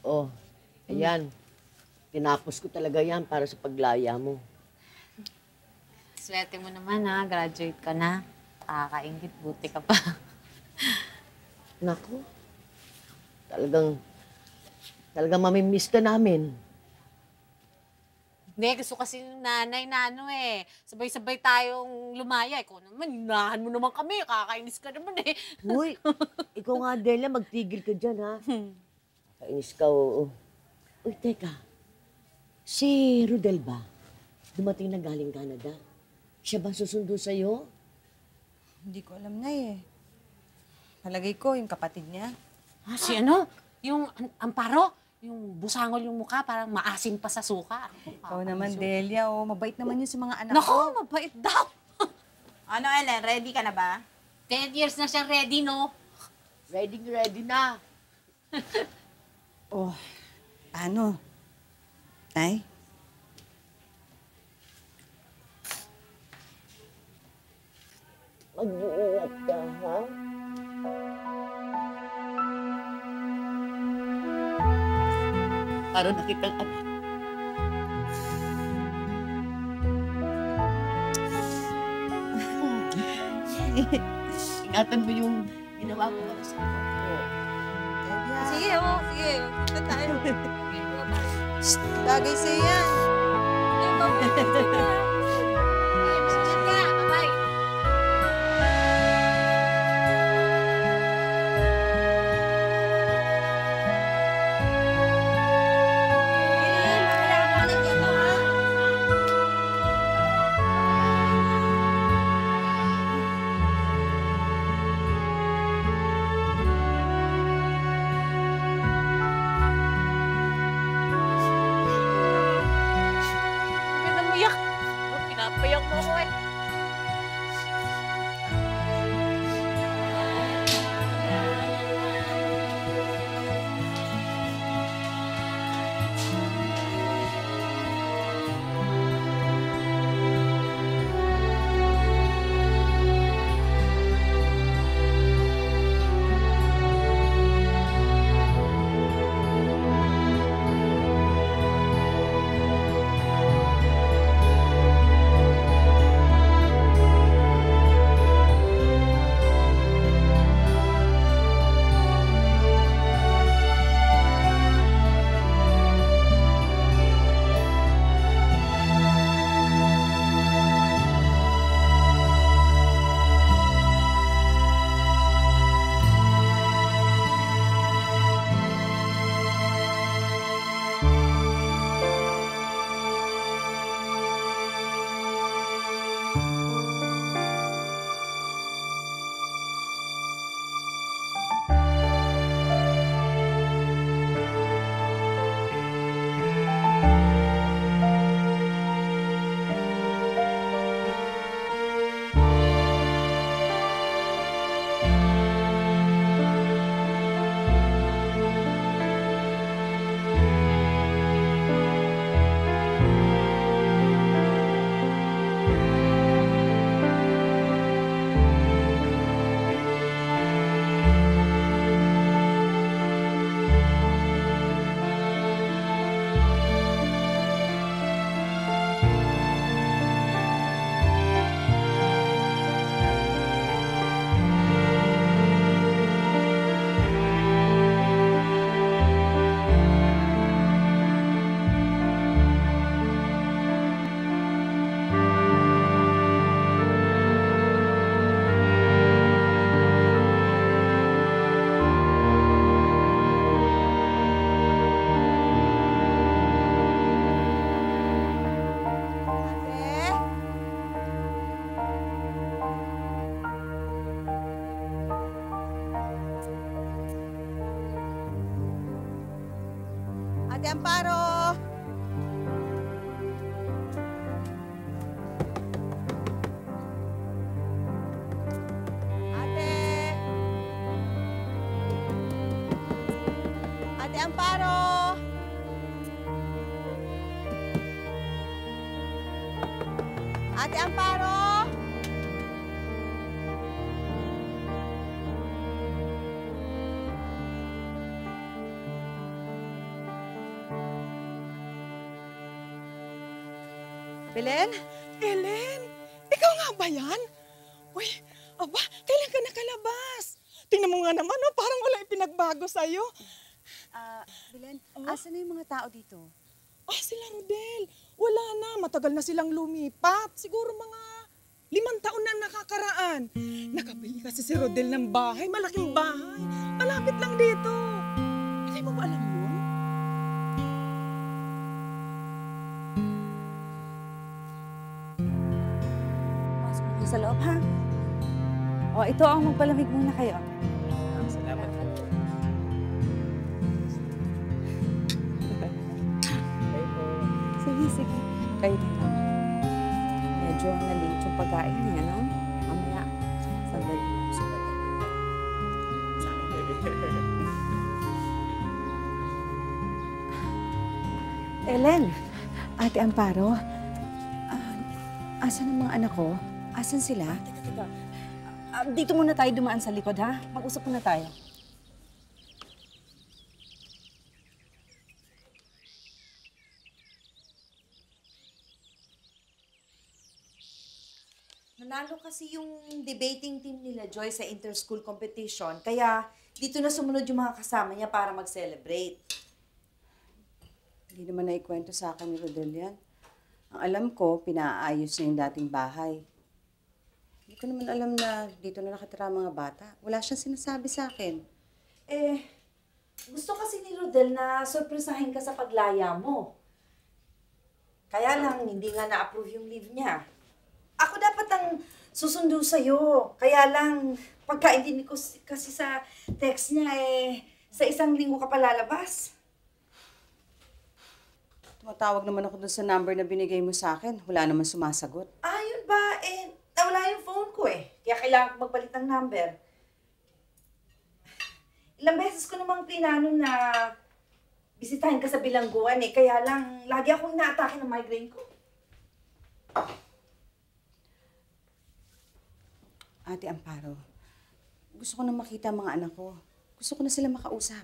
Oh, ayan. Tinapos ko talaga yan para sa paglaya mo. Swerte mo naman ha, graduate ka na. Nakakaingit, buti ka pa. Naku, talagang mamimiss ka namin. Hindi, gusto kasi ng nanay na ano eh. Sabay-sabay tayong lumaya. Ikaw naman, hinahan mo naman kami. Kakainis ka naman eh. Uy, ikaw nga, Delia, magtigil ka dyan, ha? Kainis ka, oo. Uy, teka. Si Rodel ba? Dumating na galing Canada. Siya ba susundo sa'yo? Hindi ko alam na eh. Palagay ko, yung kapatid niya. Si ano? Yung Amparo? Yung busangol yung mukha, parang maasim pa sa suka. Ikaw naman, Delia, oh. Mabait naman yun sa mga anak Nako, ko. mabait daw. Ano, Ellen? Ready ka na ba? 10 years na siya ready, no? Ready na. Oh, ano? Tay? Mag-iingat ka, ha? Para nakitang anak. Ingatan mo yung ginawa ko para sa iyo. Delia. Sige, sige. Punta tayo. Bagay sa'yo yan. Sige ka, bye-bye. Huwag ka na umiyak. Pinapayak mo ako eh. Ate Amparo! Ate! Ate Amparo! Ate Amparo! Belen? Ellen, ikaw nga ba yan? Uy, aba, kailan ka nakalabas? Tingnan mo nga naman, oh, parang wala yung pinagbago sa'yo. Belen, asan na yung mga tao dito? Ah, sila Rodel. Wala na, matagal na silang lumipat. Siguro mga 5 taon na nakakaraan. Nakabili kasi si Rodel ng bahay, malaking bahay. Malapit lang dito. Hindi mo ba alam yun? Pasok mo kayo sa loob, ha? O, ito ang magpalamig muna kayo. Salamat po. Sige, sige. Kayo dito. Medyo naliit yung pagkain niya, no? Mamaya. Sandali lang. Sandali. Ellen, Ate Amparo, asan ang mga anak ko? Asan sila? Teka. Dito muna tayo dumaan sa likod, ha? Mag-usap muna tayo. Nanalo kasi yung debating team nila Joy sa inter-school competition, kaya dito na sumunod yung mga kasama niya para mag-celebrate. Hindi naman naikwento sa akin ni Rodel yan. Ang alam ko, pinaayos niya yung dating bahay. Hindi ko naman alam na dito na nakatira ang mga bata. Wala siyang sinasabi sa akin. Gusto kasi ni Rodel na sorpresahin ka sa paglaya mo. Kaya lang, hindi nga na-approve yung leave niya. Ako dapat ang susundo sa'yo. Kaya lang, pagkaintindi ko kasi sa text niya, sa 1 linggo ka pa lalabas. Tumatawag naman ako dun sa number na binigay mo sa akin. Wala naman sumasagot. Ah, yun ba? Nawala yung phone ko Kaya kailangan ko magpalit ng number. Ilang beses ko namang plinano na bisitahin ka sa bilangguan Kaya lang, lagi akong inaatake ng migraine ko. Ate Amparo, gusto ko na makita ang mga anak ko. Gusto ko na sila makausap.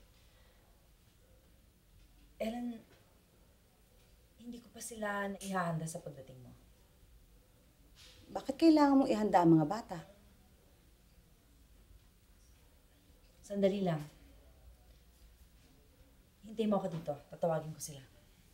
Ellen, hindi ko pa sila naihahanda sa pagdating mo. Bakit kailangan mong ihanda ang mga bata? Sandali lang. Hintayin mo ako dito. Tatawagin ko sila.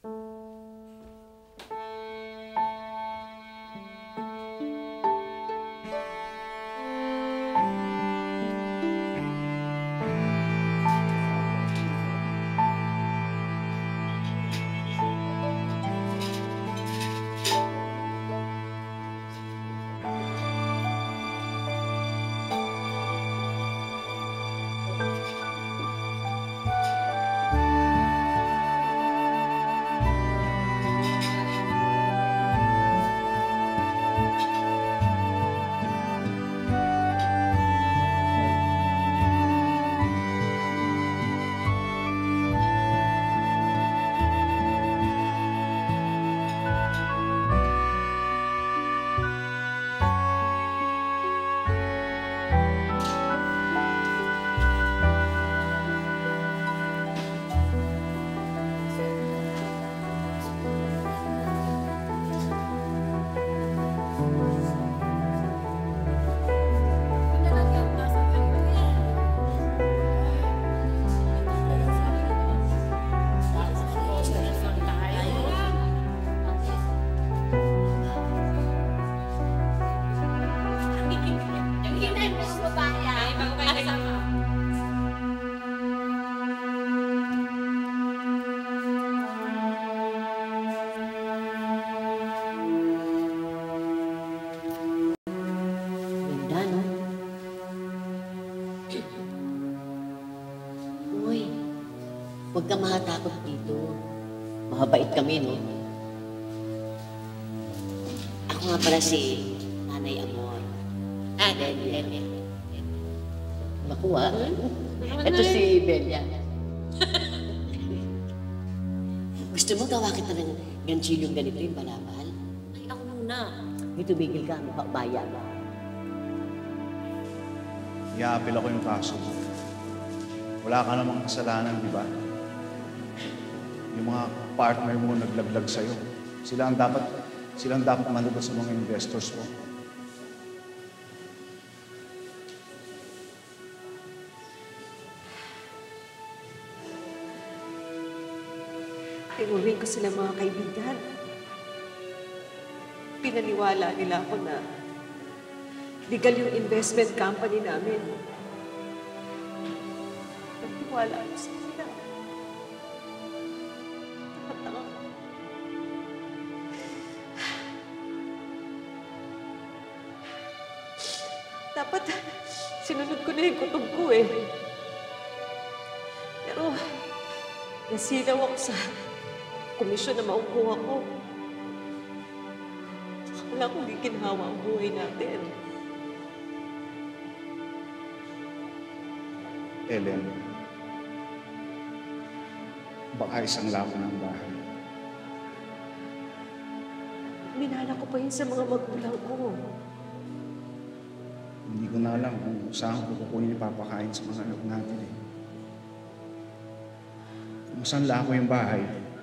Huwag ka mahatakot dito. Mahabait kami, no? Ako nga pala si Nanay Amor. Delia. Naku, ito si Delia. Gusto mo gawa kita ng ganchilong ganito yung balabal? Ay, ako muna. May tumigil ka, mabaya ba? I-a-appeal ako yung kaso mo. Wala ka namang kasalanan, di ba? Yung mga partner mo naglaglag sa'yo. Sila ang dapat Silang dapat manunod sa mga investors mo. Tinuring ko sila mga kaibigan. Pinaniwala nila ako na legal yung investment company namin. Nagtiwala ako sa kanila. Tanga-tanga. Dapat sinunod ko na yung kutob ko eh. Pero nasilaw ako sa komisyon na makukuha ko. Wala kong giginhawa ang buhay natin. Ellen, baka isang lako ng bahay. Minana ko pa yun sa mga magulang ko. Hindi ko na alam kung saan ko kukunin ipapakain sa mga anak natin eh. Kung saan lako yung bahay,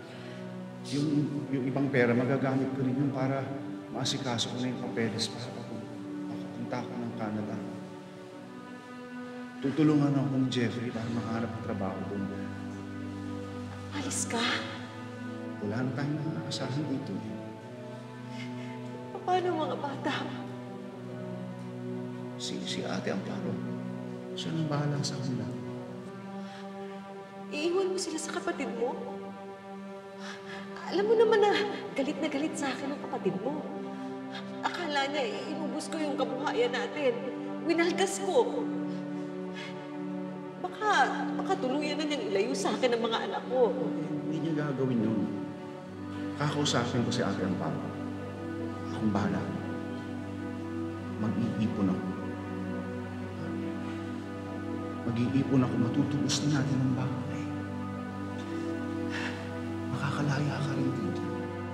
yung ibang pera, magagamit ko rin yun para maasikaso ko na yung papeles para makapunta ako ng Canada. Tutulungan ako ni Jeffrey para makahanap ng trabaho doon. Alis ka? Wala na tayong nakakasahan dito eh. Paano mga bata? Si Ate Amparo, siya nang bahala sa kanila. Iiwan mo sila sa kapatid mo? Alam mo naman na galit sa akin ang kapatid mo. Akala niya, inubos ko yung kabuhayan natin. Winalgas ko. Baka tuluyan na niyang ilayo sa akin ang mga anak ko. Hindi niya gagawin yun. Kakausapin ko si Ate Amparo. Akong bahala. Mag-iipon ako. Mag-iipon ako, matutubos na natin ang bahay. Makakalaya ka rin dito.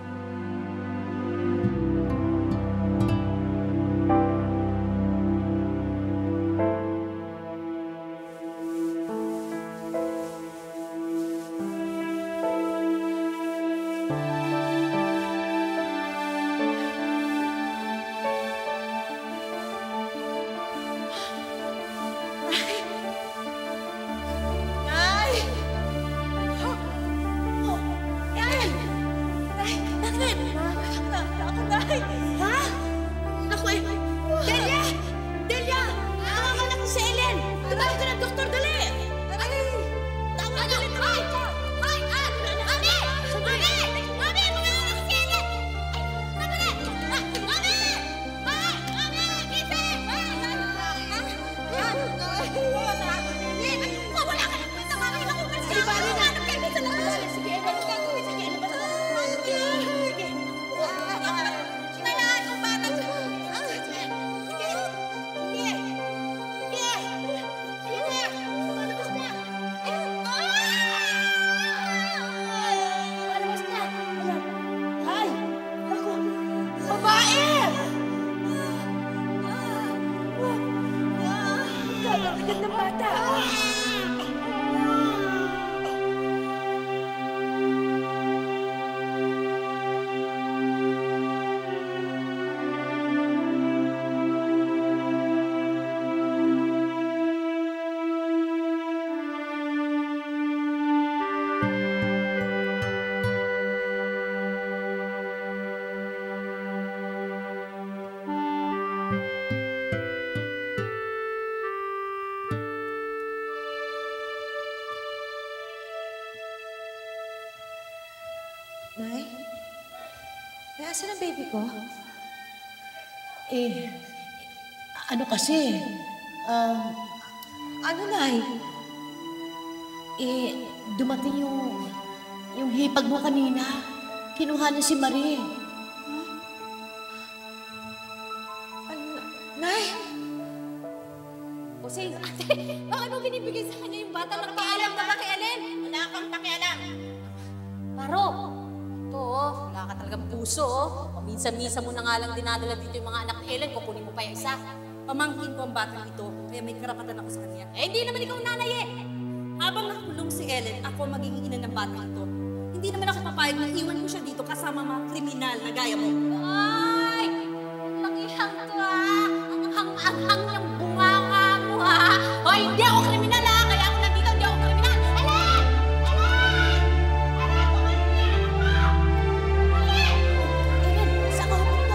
Nay? Nay, asan ang baby ko? Ano kasi? Ano, Nay? Dumating yung hipag mo kanina. Kinuha na si Marie. Nay! O sige, ate, bakit mo binibigay sa kanya yung bata? Nakialam ka ba kay Ellen? Wala kang pakialam. Paro, ito wala ka talagang puso oh. Minsan-minsan mo na nga lang dinadala dito yung mga anak ni Ellen, kukunin mo pa yung isa. Pamangkin ko ang batang ito, kaya may karapatan ako sa kanya. Eh, hindi naman ikaw nanay eh. Habang nakulong si Ellen, ako ang magiging ina ng batang ito. Hindi naman ako papayag na iwan ko siya dito kasama mga kriminal na gaya mo. Ay! Langihang to Ang hang-hang yung bunganga mo Hoy, hindi ako kriminal Kaya ako nandito, hindi ako kriminal. Ellen! Ellen! Ellen, kumain niya ako! Ellen! Ellen, saan ka pupunta?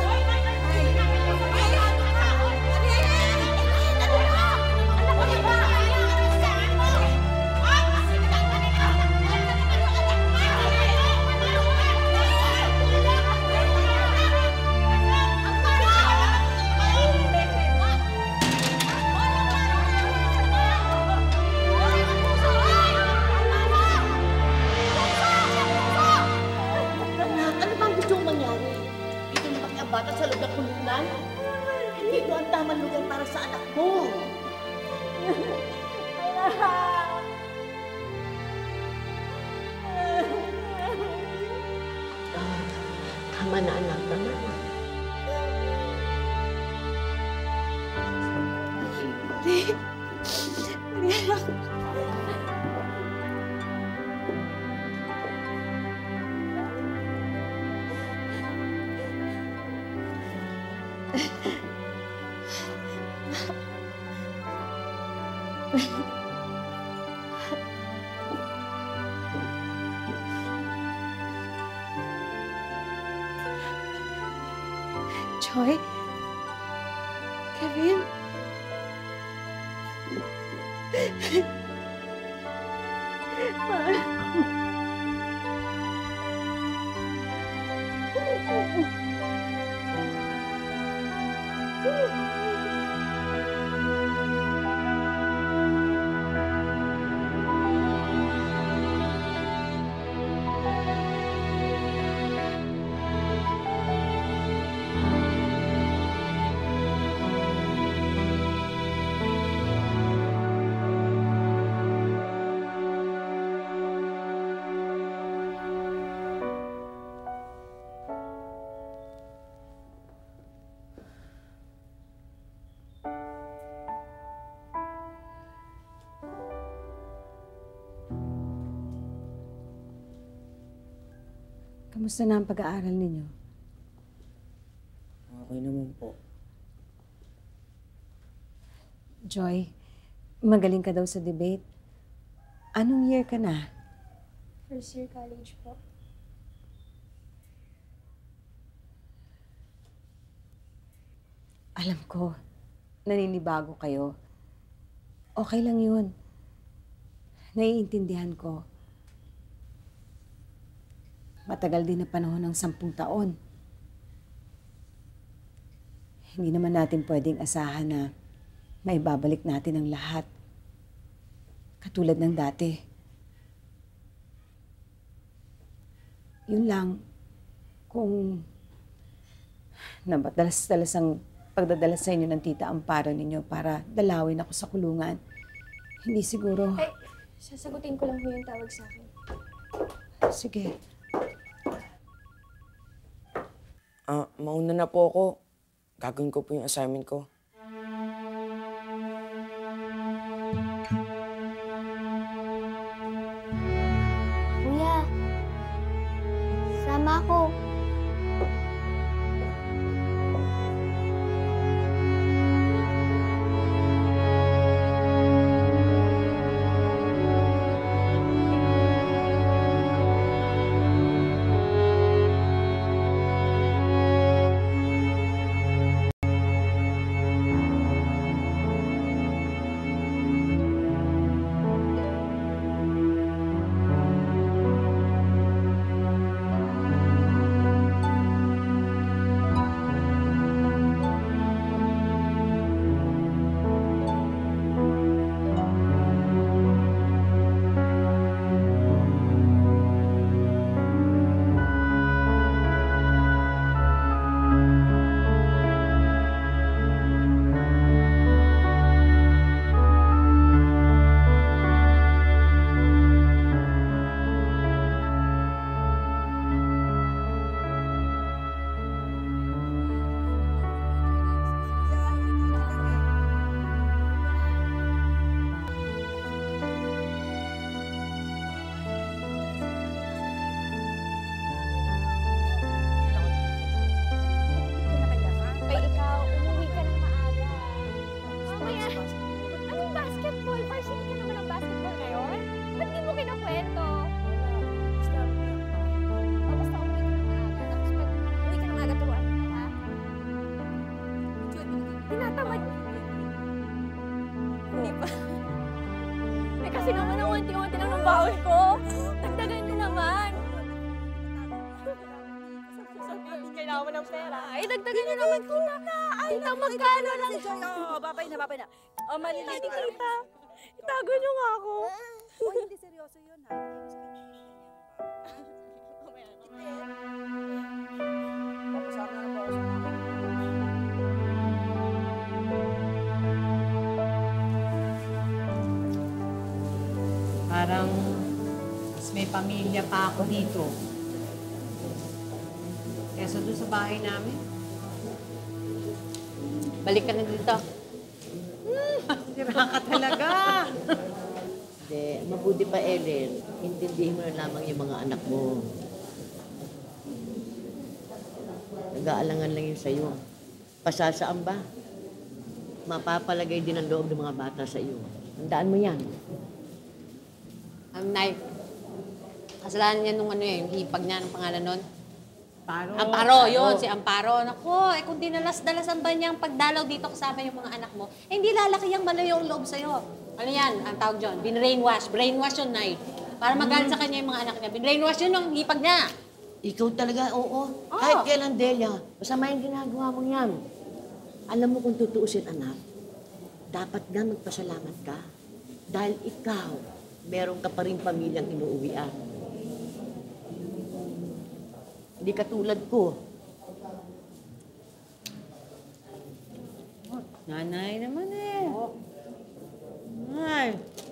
Anak, ano bang gusto mong mangyari? Dito na kami ang bata sa loob ng kulungan? Hindi ito ang tamang lugar para sa anak mo. Tama na anak, tama na. Joy? Kevin? Kamusta na ang pag-aaral ninyo? Okay naman po. Joy, magaling ka daw sa debate. Anong year ka na? First year college po. Alam ko, naninibago kayo. Okay lang yun. Naiintindihan ko. Matagal din na panahon ng 10 taon. Hindi naman natin pwedeng asahan na maibabalik natin ang lahat. Katulad ng dati. Yun lang, kung napadalas-dalas ang pagdadala sa inyo ng tita Amparo ninyo para dalawin ako sa kulungan, hindi siguro... Ay, sasagutin ko lang po yung tawag sa akin. Sige. Mauna na po ako. Gagawin ko po yung assignment ko. Kuya, sama ako. kasi naman ang unti-unti lang ng baon ko. Dagdagan niyo naman. Sabihin kailangan mo ng pera. Ay, dagdagan niyo naman, tita. Tita, magkano lang? Oo, babay na, babay na. O, maliliit pa. Tita, itago niyo nga ako. O, hindi seryoso yun, ha? Parang mas may pamilya pa ako dito. Kesa doon sa bahay namin. Balik ka na dito. Sira ka talaga. Hindi, mabuti pa, Ellen. Intindihin mo na lamang yung mga anak mo. Nag-aalangan lang yun sa'yo. Pasasaan ba? Mapapalagay din ang loob ng mga bata sa iyo. Tandaan mo yan. Nay, kasalanan niya nung ano yung hipag niya, ng pangalan nun? Amparo. Amparo, yun, si Amparo. Naku, kung dinalas-dalasan ba niyang pagdalaw dito kasama yung mga anak mo, hindi lalaki yung malayo ang loob sa'yo. Ano yan, ang tawag dyan? Binrainwash. Brainwash yun, Nay. Para magalit sa kanya yung mga anak niya. Binrainwash yun ang hipag niya. Ikaw talaga, oo. Kahit kailan, Delia, masama yung ginagawa mo yan. Alam mo kung tutuusin, anak, dapat nga magpasalamat ka. Dahil ikaw, meron ka pa rin pamilyang inuuwian. Hindi katulad ko. Nanay naman eh. Nay.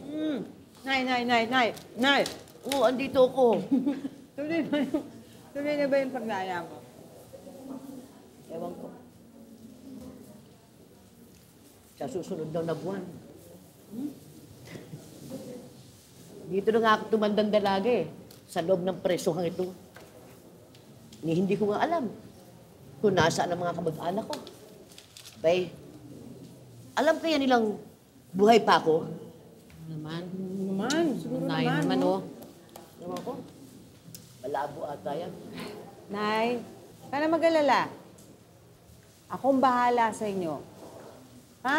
Nay. Oo, andito ako. Tuloy na ba yung paglaya mo? Ewan ko. Sa susunod daw na buwan. Dito na nga ako tumandang dalaga eh. Sa loob ng presohang ito. Hindi ko nga alam kung nasaan ang mga kamag-anak ko. Bay, alam kaya nilang buhay pa ako? Naman. Siguro Nay naman, oh. Ewan ko. Malabo ata yan. Nay, para mag-alala. Akong bahala sa inyo. Ha?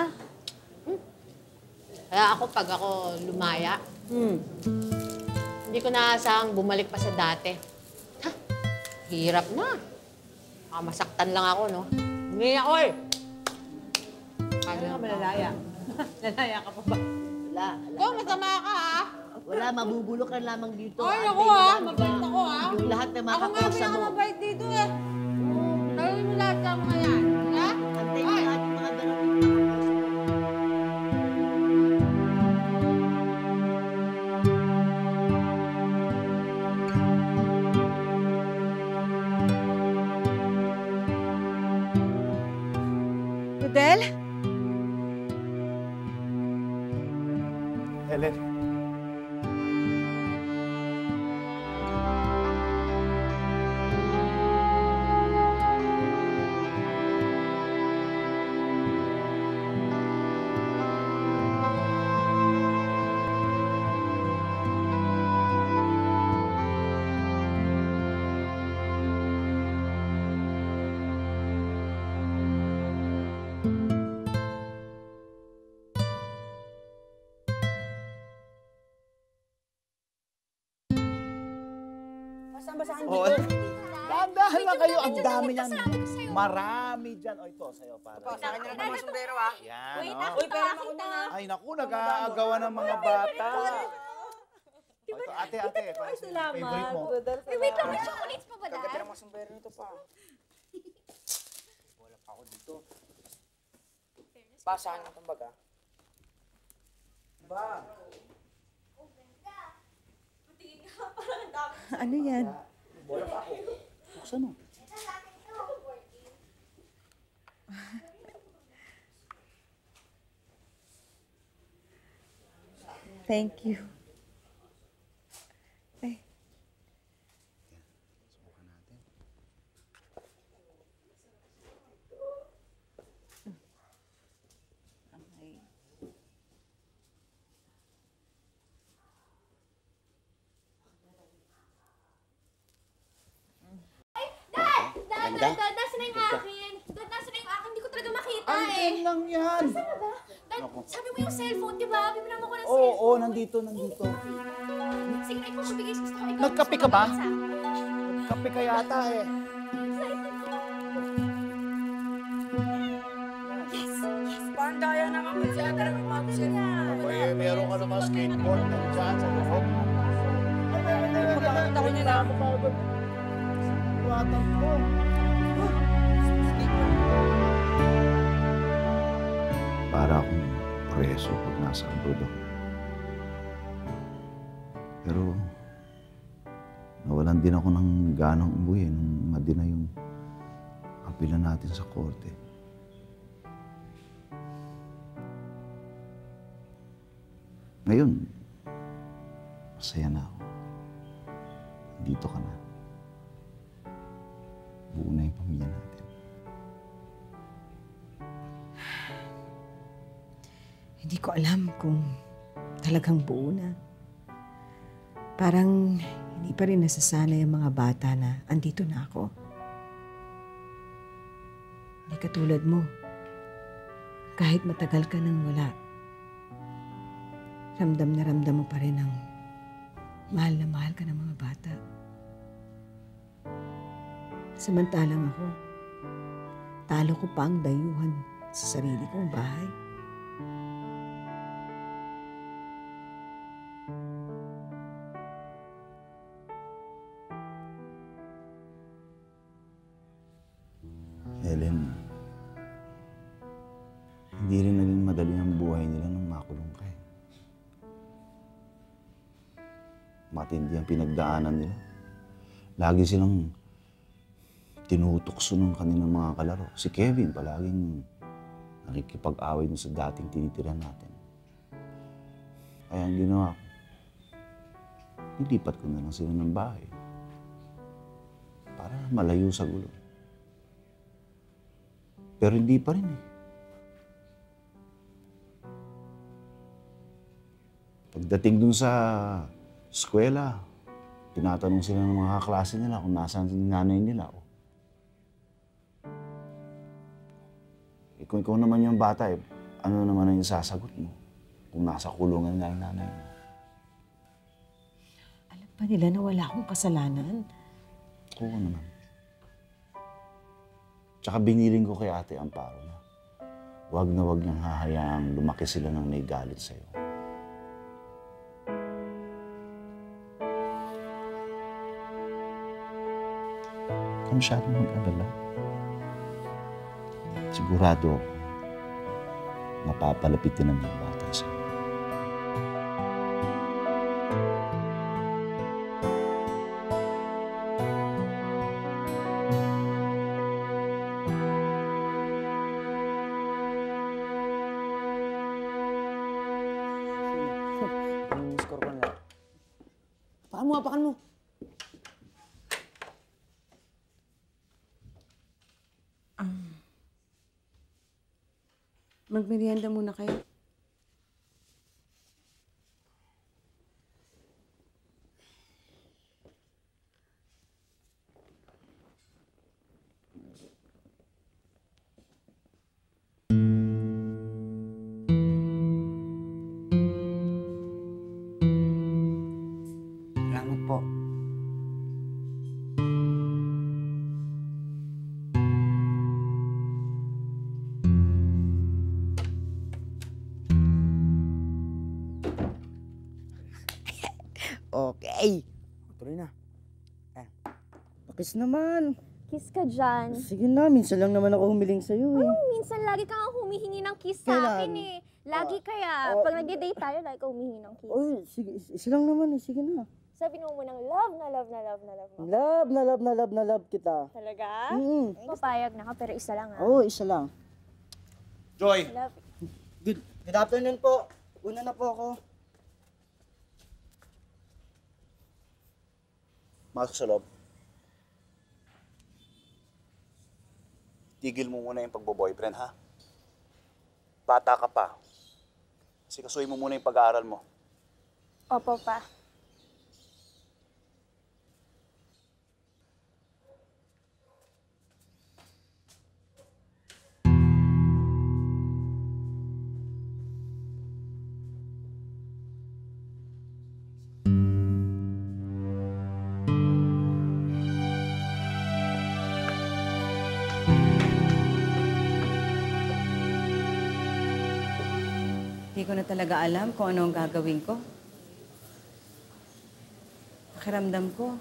Kaya pag ako lumaya, hindi ko naasahang bumalik pa sa dati. Ha? Hirap na. Masaktan lang ako, no? Hindi ako eh. Ano ka malalaya? Lalaya ka pa ba? Wala. Ikaw, masama ka, ha? Wala, mabubulok ka lamang dito. Ay, ako, Antayin mo ha? lang, Mabait diba? ako, ha? Yung lahat na Ako nga makakursa mo. pinakamabait dito, eh. Tawin mo lahat ng mga yan. Ha? Antayin mo lahat yung mga ganun. Rodel? Helen. Basang-basahan Oo. Dahan-dahan lang kayo. Ang dami niyan. Marami dyan. O, ito, sa'yo, para. Sa akin na lang mga sombrero, ha? Yan, Wait, o. uy, pera mo na. Ay, naku, nag-aagawan ng mga bata. O, ito, ate, para sa favorite mo. Wait, wait lang, may chocolates pa ba, Dad? Gaganda ng mga sombrero nito pa. Wala pa ako dito. Pasahan ng baga. Ba? Ano yan? Wala pa ako. Buksan mo. Thank you. Ay. Subukan natin. Okay. Dad, nasa na yung akin? Dad, nasa na yung akin? Hindi ko talaga makita eh. Andyan lang yan. Saan na ba? Dad, sabi mo yung cellphone, di ba? Bibila mo ko ng Oo, cellphone. oo, nandito. Sige na, ikaw mabigay sa gusto ko. Ikaw Nagkape ka ba? Nagkape ka yata eh. Parang daya naman mo siya. Talagang mag-cellphone. Ay, meron ka naman skateboard nandiyan sa loob. Pagkakita ko niya na. Iwatan ko. Para akong preso pag nasa abroad ako. Pero nawalan din ako ng ganang umuwi nung madina yung apila natin sa korte. Ngayon, masaya na ako. Dito ka na. Buo na yung pamilya natin. Hindi ko alam kung talagang buo na. Parang hindi pa rin nasasanay ang mga bata na andito na ako. Hindi katulad mo. Kahit matagal ka nang wala, ramdam na ramdam mo pa rin ang mahal na mahal ka ng mga bata. Samantalang ako, talo ko pa ang dayuhan sa sarili kong bahay. Helen, hindi rin naging madali ang buhay nila nung makulong ka eh. Matindi ang pinagdaanan nila. Lagi silang tinutokso ng kanilang mga kalaro. Si Kevin palaging nakikipag-away dun sa dating tinitira natin. Kaya ang ginawa ko, nilipat ko na lang sila ng bahay para malayo sa gulo. Pero hindi pa rin eh. Pagdating dun sa eskwela, tinatanong sila ng mga kaklase nila kung nasaan yung nanay nila. Kung ikaw naman yung bata, ano naman ang sasagot mo kung nasa kulungan nga yung nanay mo? Alam pa nila na wala akong kasalanan. Oo naman. Tsaka biniling ko kay Ate Amparo na huwag niyang hahayaang lumaki sila ng may galit sa'yo. Huwag ka masyadong mag-alala. Sigurado ako, mapapalapit din ang mga bata sa'yo. Score ko na. Pakan mo, pakan mo. Magmerienda muna kayo. Salamat po. Okay. Tuloy na. Pakis naman. Kiss ka dyan. Sige na, minsan lang naman ako humiling sa'yo eh. Minsan lagi ka nga humihingi ng kiss sa Kailan? akin eh. Lagi kaya. Pag nag-date tayo, lagi ka humihingi ng kiss. Uy, sige, isa lang naman eh. Sige na. Sabi mo munang love na love na love na love mo. Love na love na love na love kita. Talaga? Mm. Papayag na ka, pero isa lang ha. Oo, isa lang. Joy! Love. Good afternoon po. Una na po ako. Masok sa loob. Tigil mo muna yung pagbo-boyfriend, ha? Bata ka pa. Sikasuhin mo muna yung pag-aaral mo. Opo pa. Hindi ko na talaga alam kung ano ang gagawin ko. Pakiramdam ko,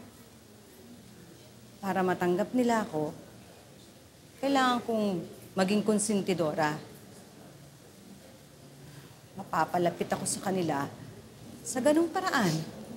para matanggap nila ako, kailangan kong maging konsentidora. Mapapalapit ako sa kanila sa ganung paraan.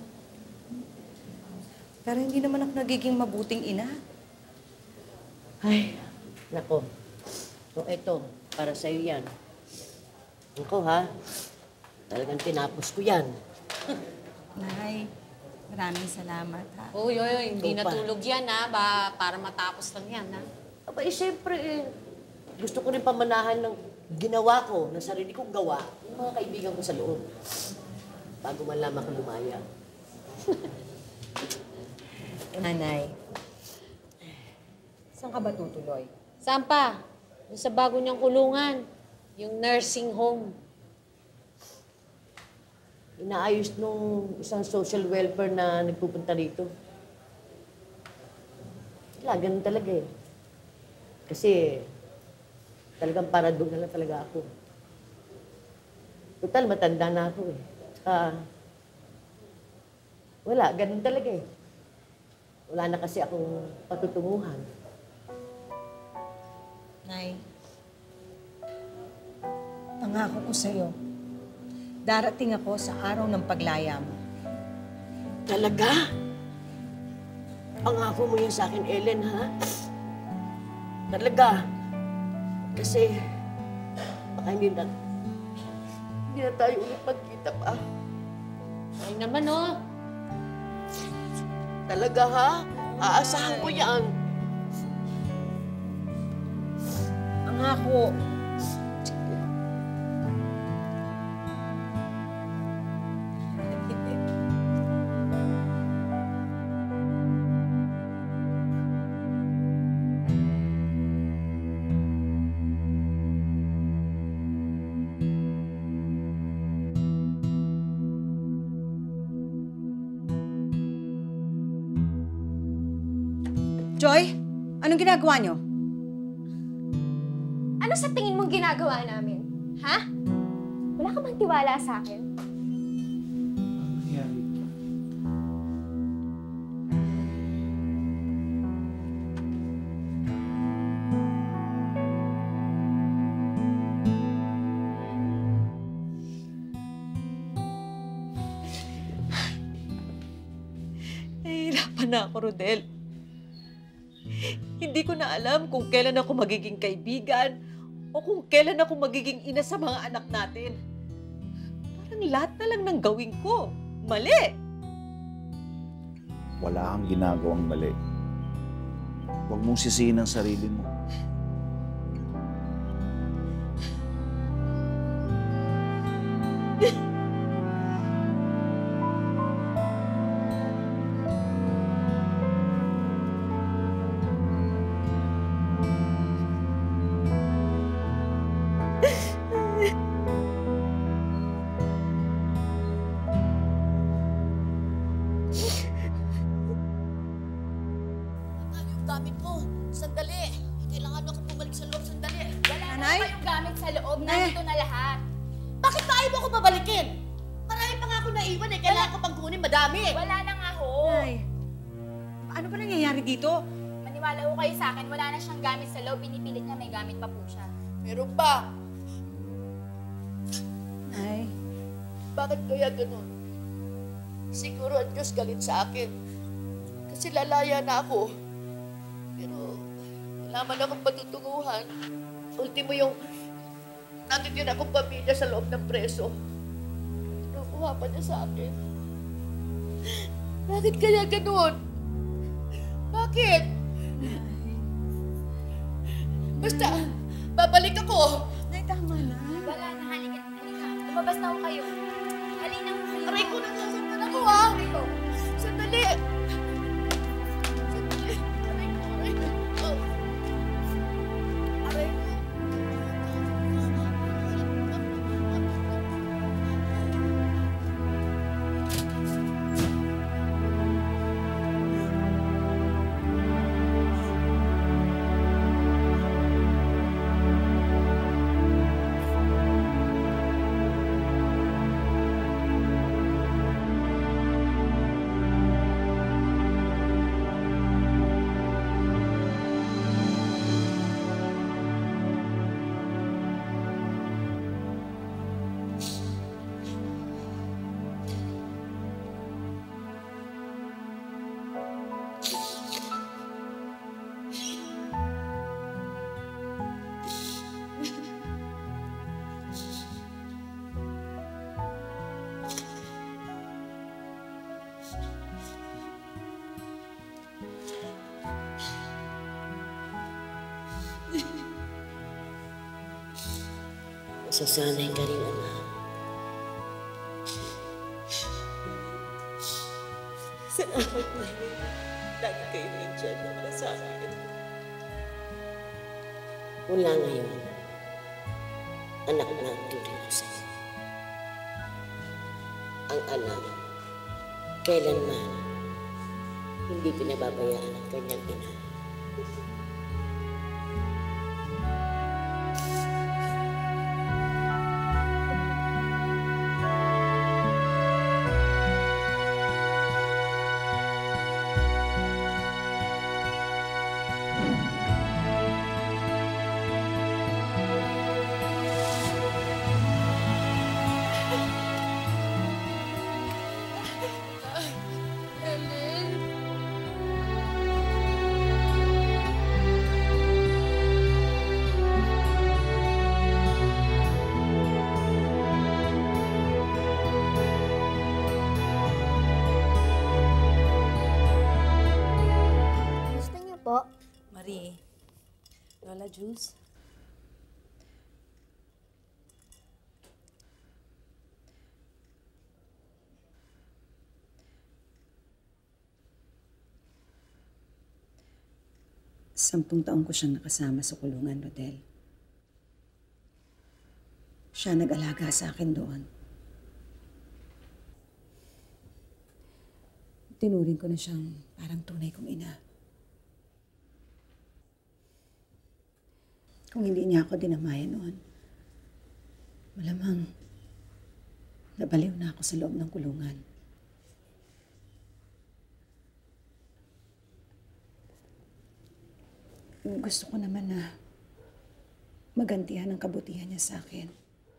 Pero hindi naman ako nagiging mabuting ina. Ay, nako. So, eto, para sa'yo yan. Ako, ha? Talagang tinapos ko yan. Nay, maraming salamat, ha? Uy, hindi Ikaw pa. natulog yan, ha? Para matapos lang yan, ha? Aba, siyempre, gusto ko rin pamanahan ng ginawa ko, ng sarili kong gawa, ng mga kaibigan ko sa loob. Bago man lamang ako lumaya. Nanay, saan ka ba tutuloy? Saan pa? Yung sa bago niyang kulungan. Yung nursing home. Inaayos nung isang social welfare na nagpupunta rito. Wala, ganun talaga eh. Kasi talagang para doon na lang talaga ako. Total, matanda na ako eh. Wala, ganun talaga eh. Wala na kasi akong patutunguhan. Nay, pangako ko sa'yo, darating ako sa araw ng paglaya mo. Talaga? Pangako mo yun sa akin, Ellen, ha? Talaga? Kasi baka hindi na tayo ulit magkita pa. Ay naman, oh. Talaga, ha? Aasahan ko yan. Pangako. Joy, anong ginagawa niyo? Ano sa tingin mong ginagawa namin? Ha? Wala ka bang tiwala sa akin? Nahihirapan na ako, Rodel. Hindi ko na alam kung kailan ako magiging kaibigan o kung kailan ako magiging ina sa mga anak natin. Parang lahat na lang ng gawin ko. Mali! Wala kang ginagawang mali. Huwag mong sisihin ang sarili mo. Gamit mo. Sandali. Kailangan ako bumalik sa loob. Sandali. Wala na Nanay? kayong gamit sa loob. Nandito na lahat. Bakit pa ayaw mo ako babalikin? Marami pa nga ako naiwan eh. Kailangan ko pang kunin. Madami. Wala na nga ho. Nay, ano ba nangyayari dito? Maniwala ho kayo sa akin. Wala na siyang gamit sa loob. Pinipilit niya may gamit pa po siya. Meron pa. Nay, Bakit kaya ganun? Siguro ang Diyos galit sa akin. Kasi lalaya na ako. Pero nalaman akong patutunguhan. Ultimo yung natitira akong pamilya sa loob ng preso. Nakuha pa niya sa akin. Bakit kaya ganun? Bakit? Basta, babalik ako. Nay, tama na. Wala na, halika. Lumabas na ho kayo. Halina ho kayo. Aray ko, nasasaktan ako ah! Sandali! Sandali! Aray ko, aray ko. Oh. Aray ko. Sasanay ka rin, anak. Salamat na. Lagi kayo nandiyan para sa akin. Mula ngayon, anak na ang turing ko sa'yo. Ang anak, kailanman, hindi pinababayaan ang kanyang ina. Gusto niyo po? Marie, Lola Juice? Sampung taon ko siyang nakasama sa kulungan, Rodel. Siya nag-alaga sa akin doon. Tinuring ko na siyang parang tunay kong ina. Kung hindi niya ako dinamayan noon, malamang nabaliw na ako sa loob ng kulungan. Gusto ko naman na magantihan ang kabutihan niya sa akin.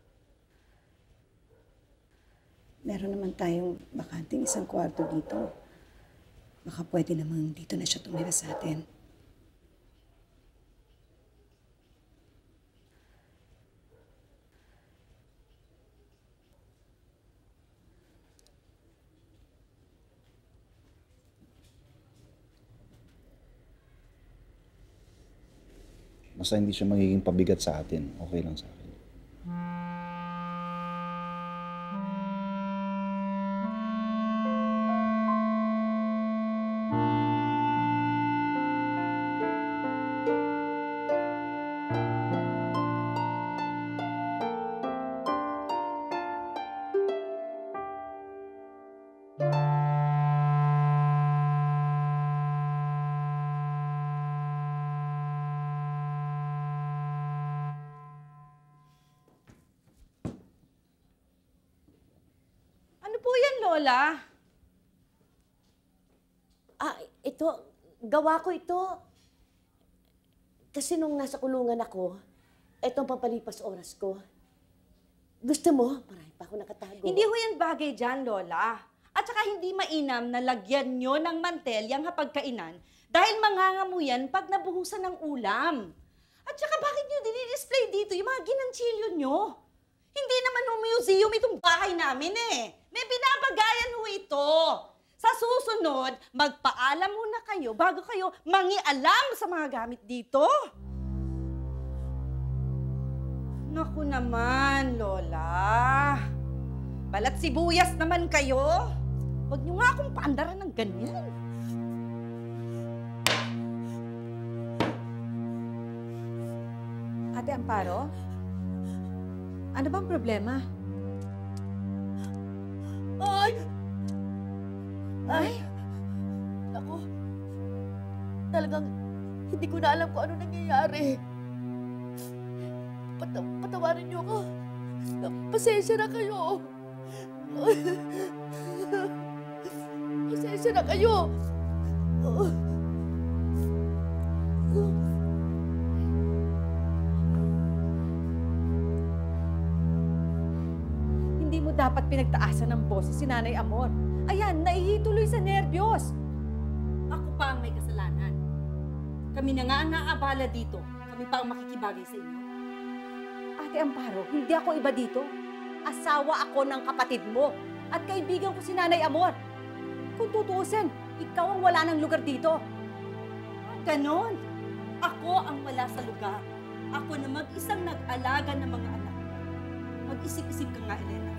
Meron naman tayong bakanting isang kwarto dito. Baka pwede namang dito na siya tumira sa atin. Basta hindi siya magiging pabigat sa atin. Okay lang sa akin. Ano po yan, Lola? Ito, gawa ko ito. Kasi nung nasa kulungan ako, etong pampalipas oras ko. Gusto mo? Marami pa ako nakatago. Hindi ho yan bagay dyan, Lola. At saka hindi mainam na lagyan nyo ng mantel yung hapagkainan dahil mangangamu yan pag nabuhusan ng ulam. At saka bakit nyo dinidisplay dito yung mga ginanchilyo nyo? Hindi naman ho museum itong bahay namin eh. May binabagayan ho ito. Sa susunod, magpaalam muna kayo bago kayo mangialam sa mga gamit dito. Naku naman, Lola. Balat sibuyas naman kayo. Huwag niyo nga akong paandaran ng ganyan. Ate Amparo? Ano bang problema? Ay! Ay? Ako, talagang hindi ko na alam kung ano nangyayari. Patawarin niyo ako. Pasensya na kayo. Pasensya na kayo. Hindi mo dapat pinagtaasan ng boses si Nanay Amor. Ayan, naihituloy sa nerbiyos. Ako pa ang may kasalanan. Kami na nga ang naabala dito. Kami pa ang makikibagay sa inyo. Ate Amparo, hindi ako iba dito. Asawa ako ng kapatid mo. At kaibigan ko si Nanay Amor. Kung tutuusin, ikaw ang wala ng lugar dito. Ganon. Ako ang wala sa lugar. Ako na mag-isang nag-alaga ng mga anak. Mag-isip-isip ka nga, Elena.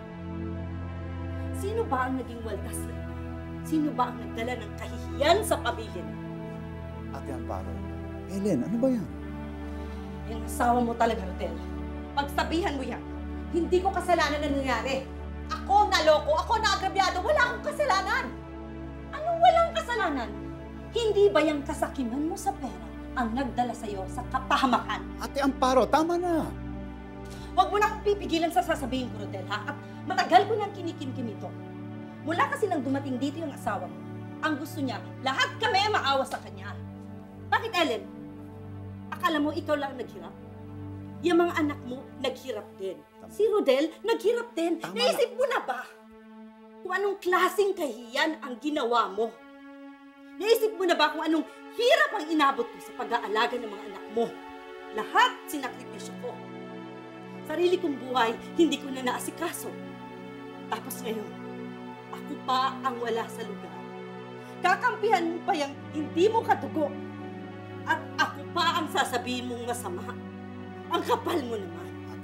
Sino ba ang naging waldas na? Sino ba ang nagdala ng kahihiyan sa pamilya niya? Ate Amparo, Ellen, ano ba yan? Yung asawa mo talaga, Rodel. Pagsabihan mo yan, hindi ko kasalanan na nangyari. Ako naloko, ako naagrabyado, wala akong kasalanan. Anong walang kasalanan? Hindi ba yung kasakiman mo sa pera ang nagdala sa'yo sa kapahamakan? Ate Amparo, tama na. Huwag mo na akong pipigilan sa sasabihin ko, Rodel, ha? At matagal ko nang kinikimkim ito. Mula kasi nang dumating dito yung asawa mo, ang gusto niya, lahat kami maawa sa kanya. Bakit, Ellen? Akala mo ikaw lang naghirap? Yung mga anak mo, naghirap din. Si Rodel, naghirap din. Naisip mo na ba kung anong klaseng kahiyan ang ginawa mo? Naisip mo na ba kung anong hirap ang inabot ko sa pag-aalaga ng mga anak mo? Lahat sinakripisyo ko. Sarili kong buhay, hindi ko na naasikaso. Tapos ngayon, ako pa ang wala sa lugar. Kakampihan mo pa yung hindi mo katugo. At ako pa ang sasabihin mong masama. Ang kapal mo naman.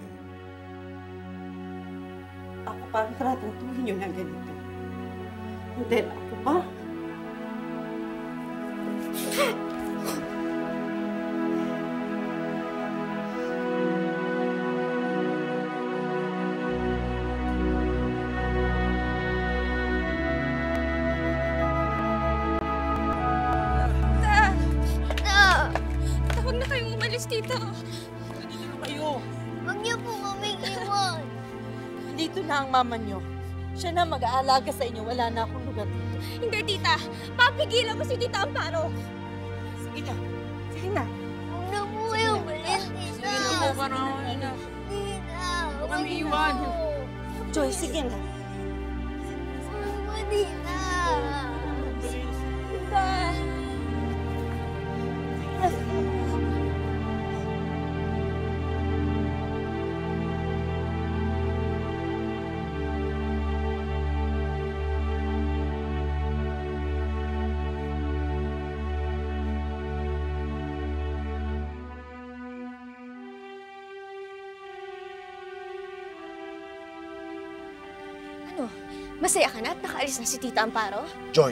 Ako pa ang tratutuhin nyo ng ganito. Rodel, ako pa? Tawag na kayong umalis dito. Kayo, Huwag niyo po kaming iwan. Dito na ang mama nyo. Siya na mag-aalaga sa inyo. Wala na akong lugar dito. Hindi, tita. Papigilan mo si Tita Amparo. Sige na. Sige na. Huwag na po kayo umalis, tita. sige na po, Karoon. Tita, Huwag kami iwan. Joy, sige na. Huwag mo, tita. Tita. Ano? Masaya ka na at nakaalis na si Tita Amparo? Joy,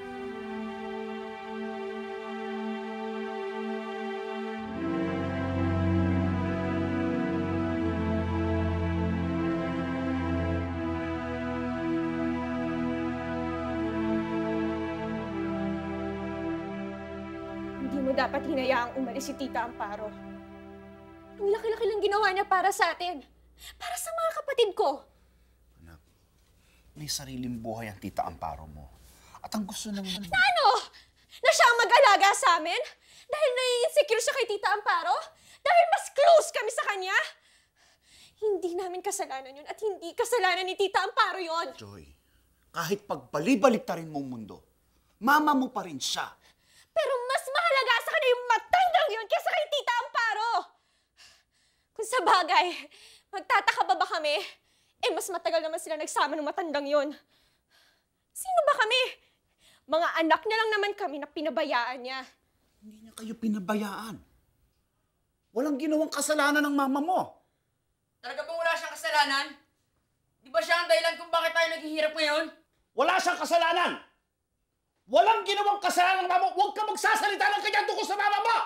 Hindi mo dapat hinayaang umalis si Tita Amparo. Ang laki-laki lang ginawa niya para sa atin. Para sa mga kapatid ko. may sariling buhay ang Tita Amparo mo. At ang gusto naman... Na ano? Na siya ang mag-alaga sa amin? Dahil nai-insecure siya kay Tita Amparo? Dahil mas close kami sa kanya? Hindi namin kasalanan yun at hindi kasalanan ni Tita Amparo yun. Joy, kahit pagbalik-balik ta rin mong mundo, mama mo pa rin siya. Pero mas mahalaga sa kanya yung matandang yun kaysa kay Tita Amparo. Kung sa bagay, magtataka ba kami? Eh, mas matagal naman sila nagsama ng matandang yun. Sino ba kami? Mga anak niya lang naman kami na pinabayaan niya. Hindi niya kayo pinabayaan. Walang ginawang kasalanan ng mama mo. Talaga bang wala siyang kasalanan? Di ba siya ang dahilan kung bakit tayo naghihirap ngayon? Wala siyang kasalanan! Walang ginawang kasalanan ng mama mo! Huwag ka magsasalita ng kanya tungkol sa mama mo!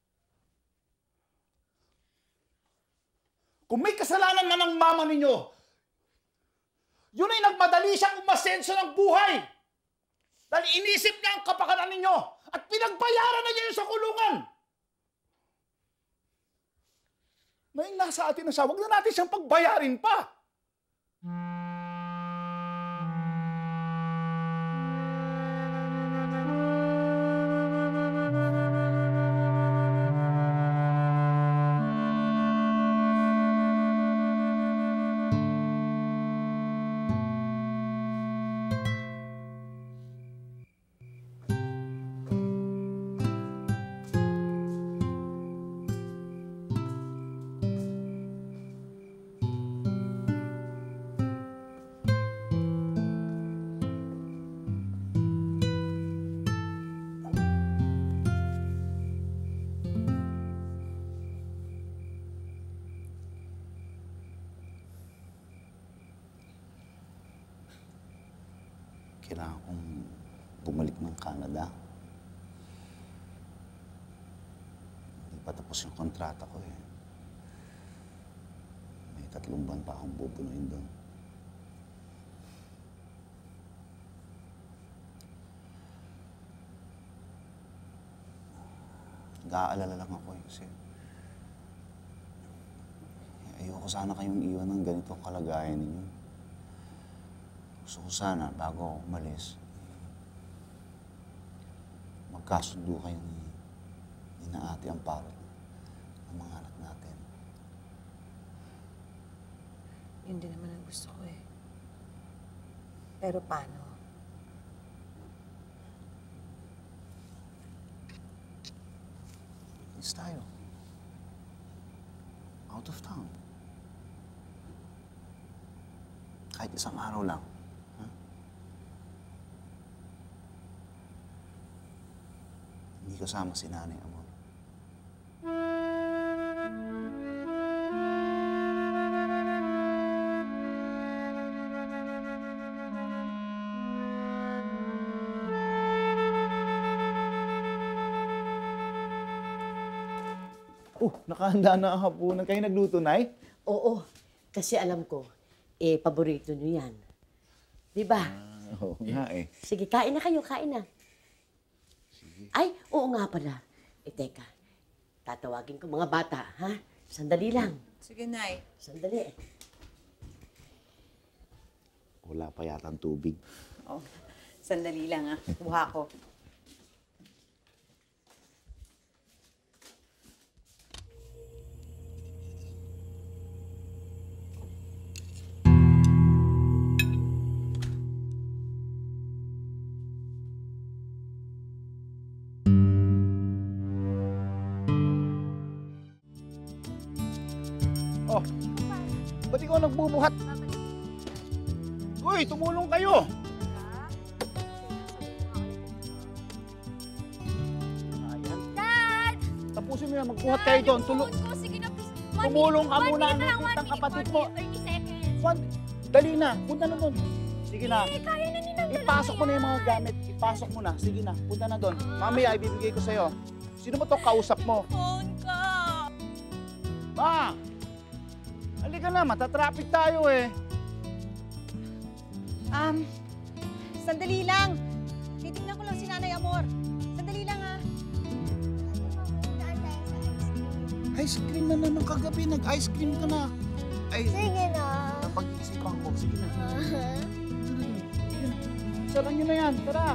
Kung may kasalanan man ng mama ninyo, yun ay nagmadali siyang umasenso ng buhay! Dahil inisip niya ang kapakanan ninyo at pinagbayaran na niya yun sa kulungan! May nasa atin na siya, huwag na natin siyang pagbayarin pa! kailangan kong bumalik ng Canada. Hindi pa tapos yung kontrata ko eh. May 3 buwan pa akong bubunuin doon. Nag-aalala lang ako eh, kasi ayoko sana kayong iwan ng ganitong kalagayan ninyo. Gusto ko sana, bago ako umalis, magkasundo kayo ni na Ate Amparo ng mga anak natin. Yun din naman ang gusto ko eh. Pero paano? Is tayo. Out of town. Kahit isang araw lang. Ha? Hindi kasama si Nanay Amor. Nakahanda na ang hapunan. Kayo nagluto, Nay? Oo, kasi alam ko, paborito niyo yan. Di ba? Oo nga eh. Sige, kain na kayo, kain na. Sige. Ay, oo nga pala. Teka, tatawagin ko mga bata, ha? Sandali lang. Sige, Nay. Sandali. Wala pa yata ang tubig. Oh, sandali lang kuha ko. Oh, ba't ikaw nagbubuhat? Uy, tumulong kayo! Ayan. Dad! Tapusin mo yan, magbuhat kayo doon. Sige na, please. Tumulong ka muna, One minute ang kapatid mo. 30 seconds. Dali na, punta na doon. Sige na. Kaya na nilang Ipasok mo na yung mga gamit. Ipasok mo na. Sige na, punta na doon. Mamaya, ibibigay ko sa'yo. Sino mo to kausap mo? Phone ko! Ma! Halika na, matatraffic tayo eh. Sandali lang. Titingnan ko lang si Nanay Amor. Sandali lang Ice cream na naman kagabi. Nag-ice cream ka na. Ay, Sige na. napag-iisipan ko. Sige na. Saran nyo na yan. Tara.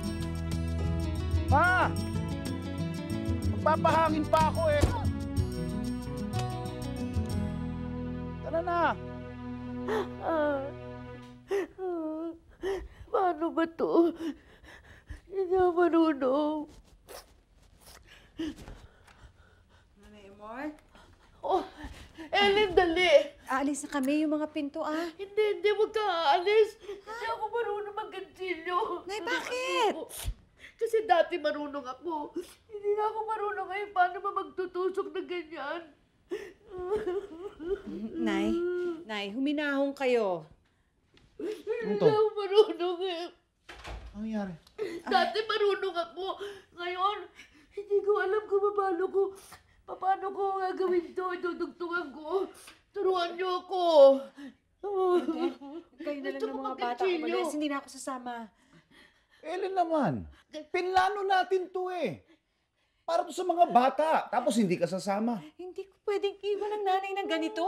Ma! Magpapahangin pa ako eh. Tara na. Paano ba to? Hindi ako marunong. Nanay Amor? Oh, Ellen, dali. Aalis na kami yung mga pinto, Hindi, huwag ka aalis. Hindi ako marunong mag-gansilyo. Nay, bakit? Kasi dati marunong ako. Hindi na ako marunong ngayon. Paano ba magtutusok na ganyan? Nay, huminahon kayo. Hindi ako marunong eh. Ano nangyari? Dati marunong ako. Ngayon, hindi ko alam kung paano ko gagawin to. Idudugtungan ko. Turuan niyo ako. Kayo na lang ng mga bata umalis. Hindi na ako sasama. Ellen naman, pinlano natin to eh. Para to sa mga bata. Tapos hindi ka sasama. Hindi ko pwedeng iwan ang nanay ng ganito.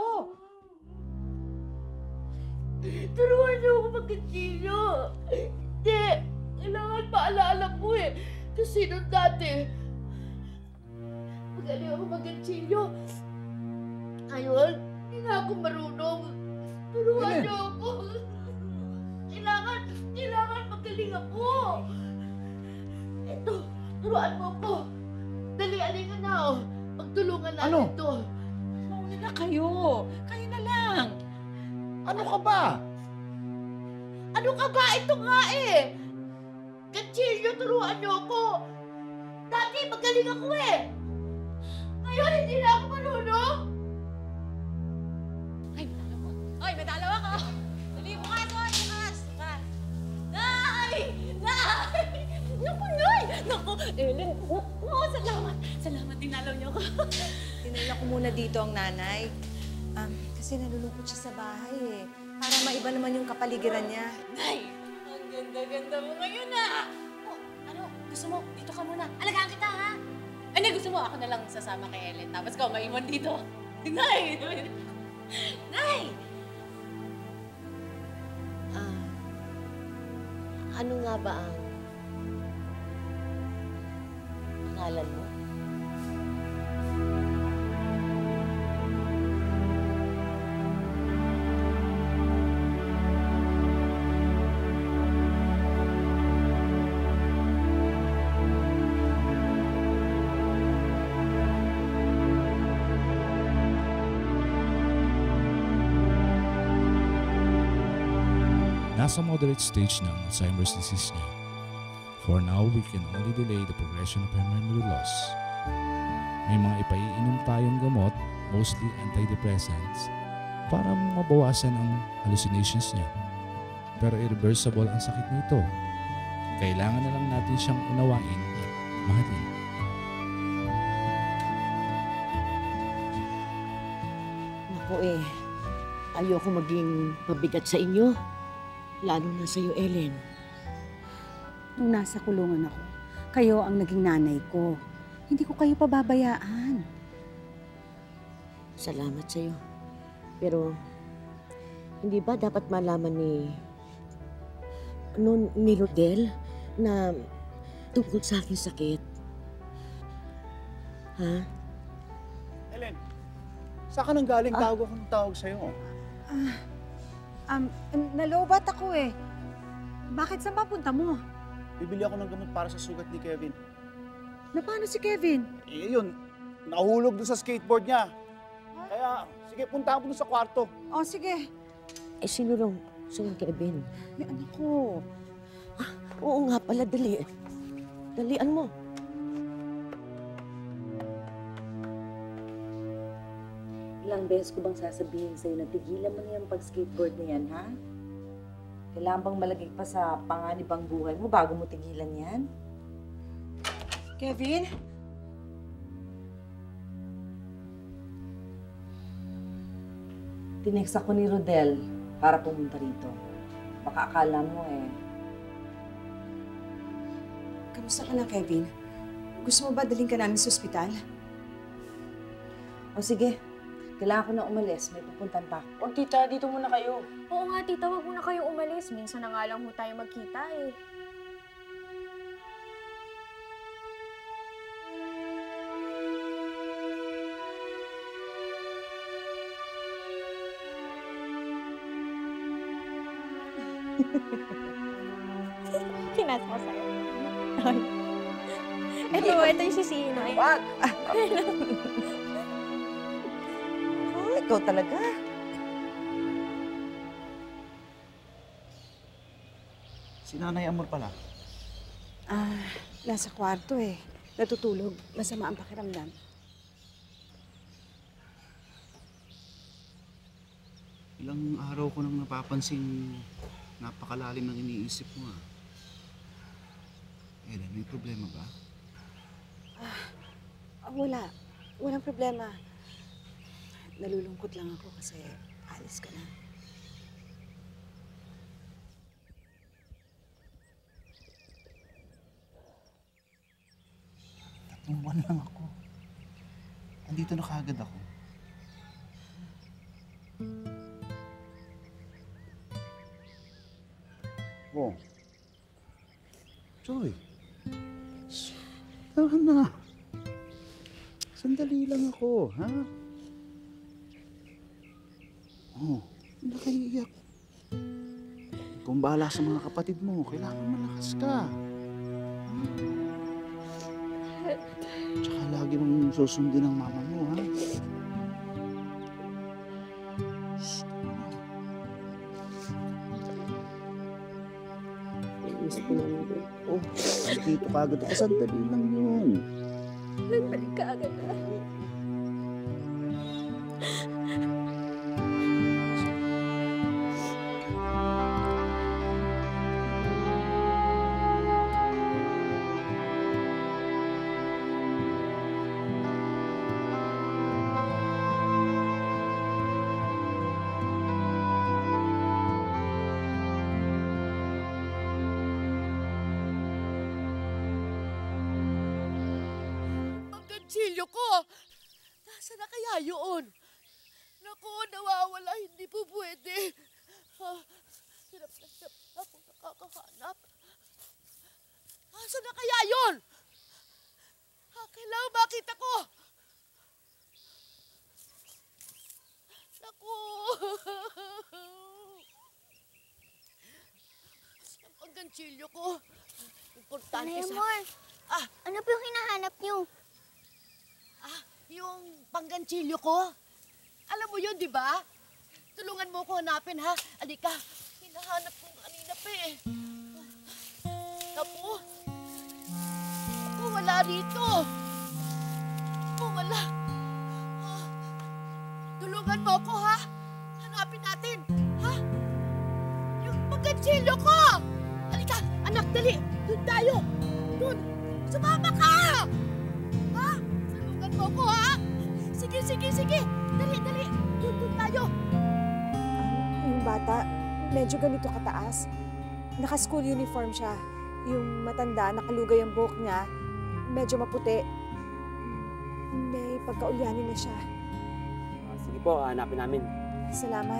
Turuan niyo ako mag-gansilyo. Hindi. Kailangan paalala mo eh. Kasi nung dati, magaling ako mag-gansilyo. Ngayon, hindi na ako marunong. Turuan niyo ako. Kailangan magaling ako. Ito, turuan mo ako. Dali, alingan na oh. Magtulungan natin ito. Mauna na kayo. Kayo na lang. Ano ka ba? Ano ka ba? Ito nga eh. Gansilyo, turuan niyo ako. Dati magaling ako eh. Ngayon, hindi na ako marunong. Ay, may dalawa ka. Dali, bukas. Nay! Ellen, oh, salamat. Salamat, dinalaw niyo ako. Tinala ko muna dito ang nanay. Kasi nalulungkot siya sa bahay eh. Para maiba naman yung kapaligiran niya. Nay, ang ganda-ganda mo ngayon ah. Oh, ano, gusto mo, dito ka muna. Alagaan kita ha. Ano, gusto mo, ako na lang sasama kay Ellen. Tapos ikaw, maiwan dito. Nay! Nay! Ano nga ba ang pangalan mo? Nasa moderate stage na ang Alzheimer's disease niya. For now, we can only delay the progression of her memory loss. May mga ipaiinom tayong gamot, mostly antidepressants, para mabawasan ang hallucinations niya. Pero irreversible ang sakit nito. Kailangan na lang natin siyang unawain at mahalin. Naku ayoko maging pabigat sa inyo. Lalo na sa'yo, Ellen. Nung nasa kulungan ako, kayo ang naging nanay ko. Hindi ko kayo pababayaan. Salamat sa'yo. Pero, hindi ba dapat malaman ni Rodel na tungkol sa aking sakit? Ha? Ellen, saan ka nang galing? Tawag ako ng tawag sa'yo. Nalobat ako eh. Bakit saan papunta mo? Bibili ako ng gamot para sa sugat ni Kevin. Na paano si Kevin? Eh yun, nahulog doon sa skateboard niya. Kaya, sige, punta mo doon sa kwarto. Oh, sige. Sino Kevin? Yung anak ko. Oo nga pala, dalian mo. Ilang beses ko bang sasabihin sa'yo na tigilan mo na yung pag-skateboard na yan, ha? Kailangan bang malagay pa sa panganibang buhay mo bago mo tigilan yan? Kevin? Tinext ako ni Rodel para pumunta rito. Baka akala mo Kamusta ka na, Kevin? Gusto mo ba daling ka namin sa ospital? O sige, kailangan ko na umalis. May pupuntan pa. O tita, dito muna kayo. Oo nga, tita, wag muna kayo umalis. Minsan na nga lang ho tayo magkita eh. Pinasa ko sa'yo. Ito yung sisino eh. Wag! Ikaw talaga. Si Nanay Amor pala. Nasa kwarto eh. Natutulog. Masama ang pakiramdam. Ilang araw ko nang napapansin napakalalim ng iniisip mo ah. Ellen, may problema ba? Wala. Walang problema. Nalulungkot lang ako kasi alis ka na. Tatlong buwan lang ako. Andito na kaagad ako. Oh. Joy. Tara na. Sandali lang ako, ha? Oh, hindi ka iiyak. Kung bahala sa mga kapatid mo, kailangan malakas ka. Tsaka lagi mong susundin ang mama mo, ha? Oh, dito ka agad. Sandali lang yun. Nagbalik ka agad na. pangganchilyo ko. Nasaan na kaya yun? Naku, nawawala. Hindi po pwede. Hirap na hirap ako nakakahanap. Nasaan na kaya yun? Kailangan makita ko. Naku. Ang pangganchilyo ko. Importante sa... Ano po yung hinahanap niyo? Yung pangganchilyo ko. Alam mo yun, di ba? Tulungan mo ko hanapin, ha? Alika, hinahanap ko kanina pa eh. Naku. Naku, wala rito. Naku, wala. Tulungan mo ko, ha? Hanapin natin, ha? Yung pangganchilyo ko! Alika, anak, dali. Doon tayo. Doon. Sumama ka! Ha? Tulungan mo ko, ha? Sige, sige, sige. Dali, dali. Doon tayo. Yung bata, medyo ganito kataas. Naka-school uniform siya. Yung matanda, nakalugay ang buhok niya. Medyo maputi. May pagkaulyanin na siya. Sige po, hanapin namin. Salamat.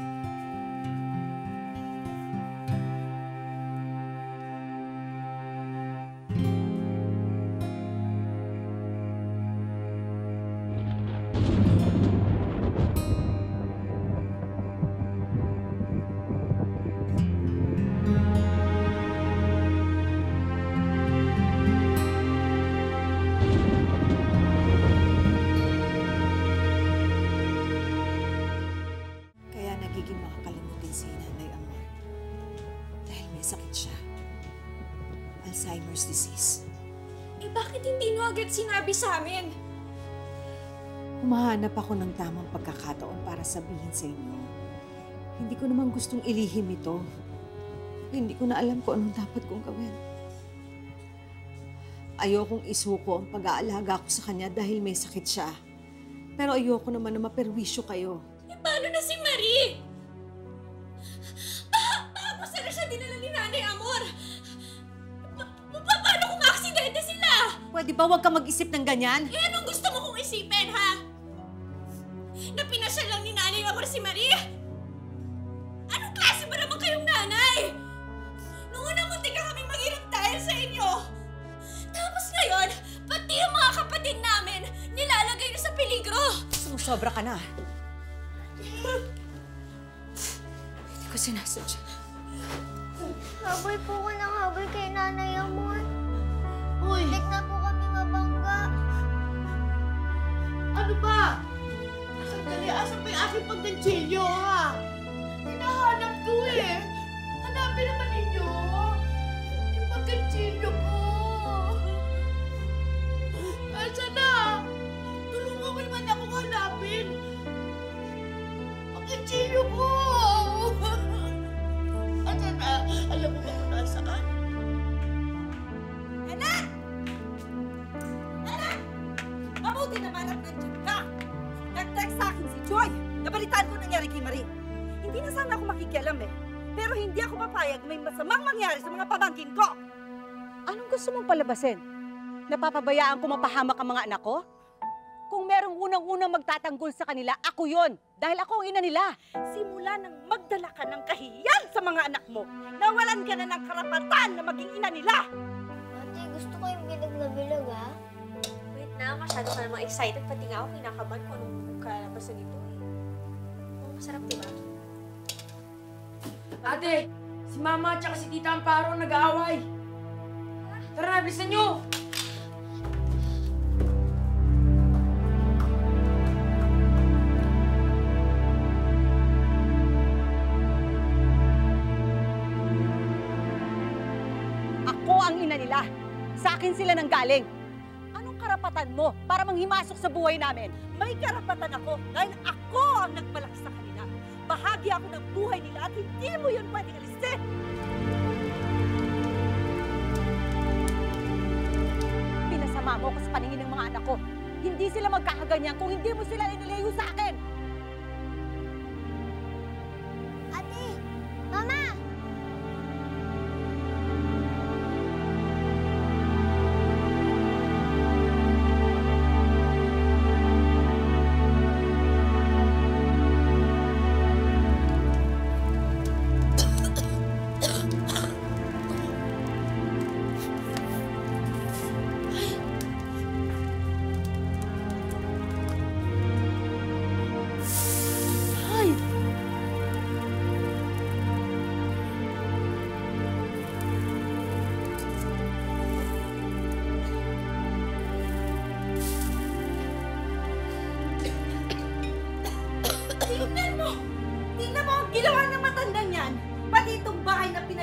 Alzheimer's disease. Bakit hindi nyo agad sinabi sa amin? Humahanap ako ng tamang pagkakataon para sabihin sa inyo. Hindi ko naman gustong ilihim ito. Hindi ko na alam kung anong dapat kong gawin. Ayokong isuko ang pag-aalaga ko sa kanya dahil may sakit siya. Pero ayoko naman na maperwisyo kayo. Paano na si Marie? Paano sana siya dinala ni Nanay Amor? Paano kung aksidente sila? Pwede ba huwag ka mag-isip ng ganyan? Anong gusto mo kong isipin, ha? Na pinasya lang ni Nanay Amor si Marie? Anong klase ba naman kayong nanay? Noong una muntik ka kaming mag-irap dahil sa inyo. Tapos ngayon, pati yung mga kapatid namin, nilalagay na sa peligro. Sumusobra ka na. Hindi ko sinasadya. Habol po ko ng habol kay Nanay Amor. Uy! Muntik na po kami mabangga. Ano ba? Sandali, asan pa yung aking pagganchilyo, ha? Hinahanap ko eh. Hanapin naman ninyo. Yung pagganchilyo ko. Asan na? Tulungan mo naman akong hanapin. Pagganchilyo ko. Asan na? Alam mo ba kung nasaan? Anak! Anak! Mabuti naman at nandiyan ka. Nag-text sa akin si Joy. Nabalitaan ko nangyari kay Marie. Hindi na sana ako makikialam eh. Pero hindi ako papayag may masamang mangyari sa mga pamangkin ko. Anong gusto mong palabasin? Napapabayaan ko mapahamak ang mga anak ko? Kung merong unang-unang magtatanggol sa kanila, ako yon. Dahil ako ang ina nila. Simula nang magdala ka ng kahiyan sa mga anak mo, nawalan ka na ng karapatan na maging ina nila. Ate, gusto ko yung bilog na bilog, ha? Wait na, masyado ka namang excited. Pati nga ako kinakabahan kung anong kalabasan nito eh. Oh, masarap diba? Ate, si Mama at si Tita Amparo nag-aaway. Tara na, bilisan nyo! Ako ang ina nila. Sa akin sila nang galing. Anong karapatan mo para manghimasok sa buhay namin? May karapatan ako dahil ako ang nagmalaki sa kanila. Bahagi ako ng buhay nila at hindi mo yun pwedeng alisin. Pinasama mo ko sa paningin ng mga anak ko. Hindi sila magkakaganyan kung hindi mo sila inilayo sa akin. Ate! Mama!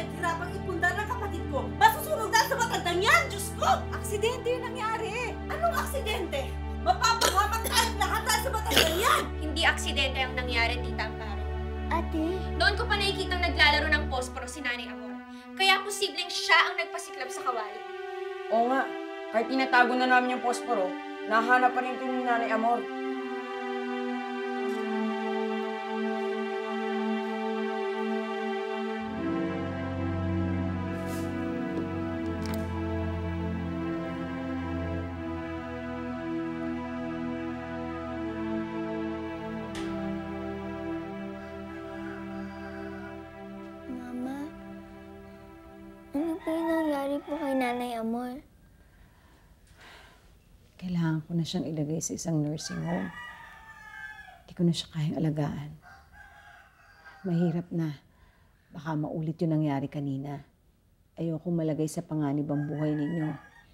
pinaghirapang ipundar ng kapatid ko, masusunog dahil sa matandang yan! Diyos ko! Aksidente yung nangyari! Anong aksidente? Mapapahamak tayong lahat dahil sa matandang yan! Hindi aksidente ang nangyari, Tita Amparo. Ate? Doon ko pa nakikitang naglalaro ng posporo si Nanay Amor. Kaya posibleng siya ang nagpasiklab sa kawali. Oo nga. Kahit tinatago na namin yung posporo, nahanap pa rin ito ni Nanay Amor. Mama, ano pa yung nangyari po kay Nanay Amor? Kailangan ko na siyang ilagay sa isang nursing home. Hindi ko na siya kayang alagaan. Mahirap na. Baka maulit yung nangyari kanina. Ayokong malagay sa panganib ang buhay ninyo.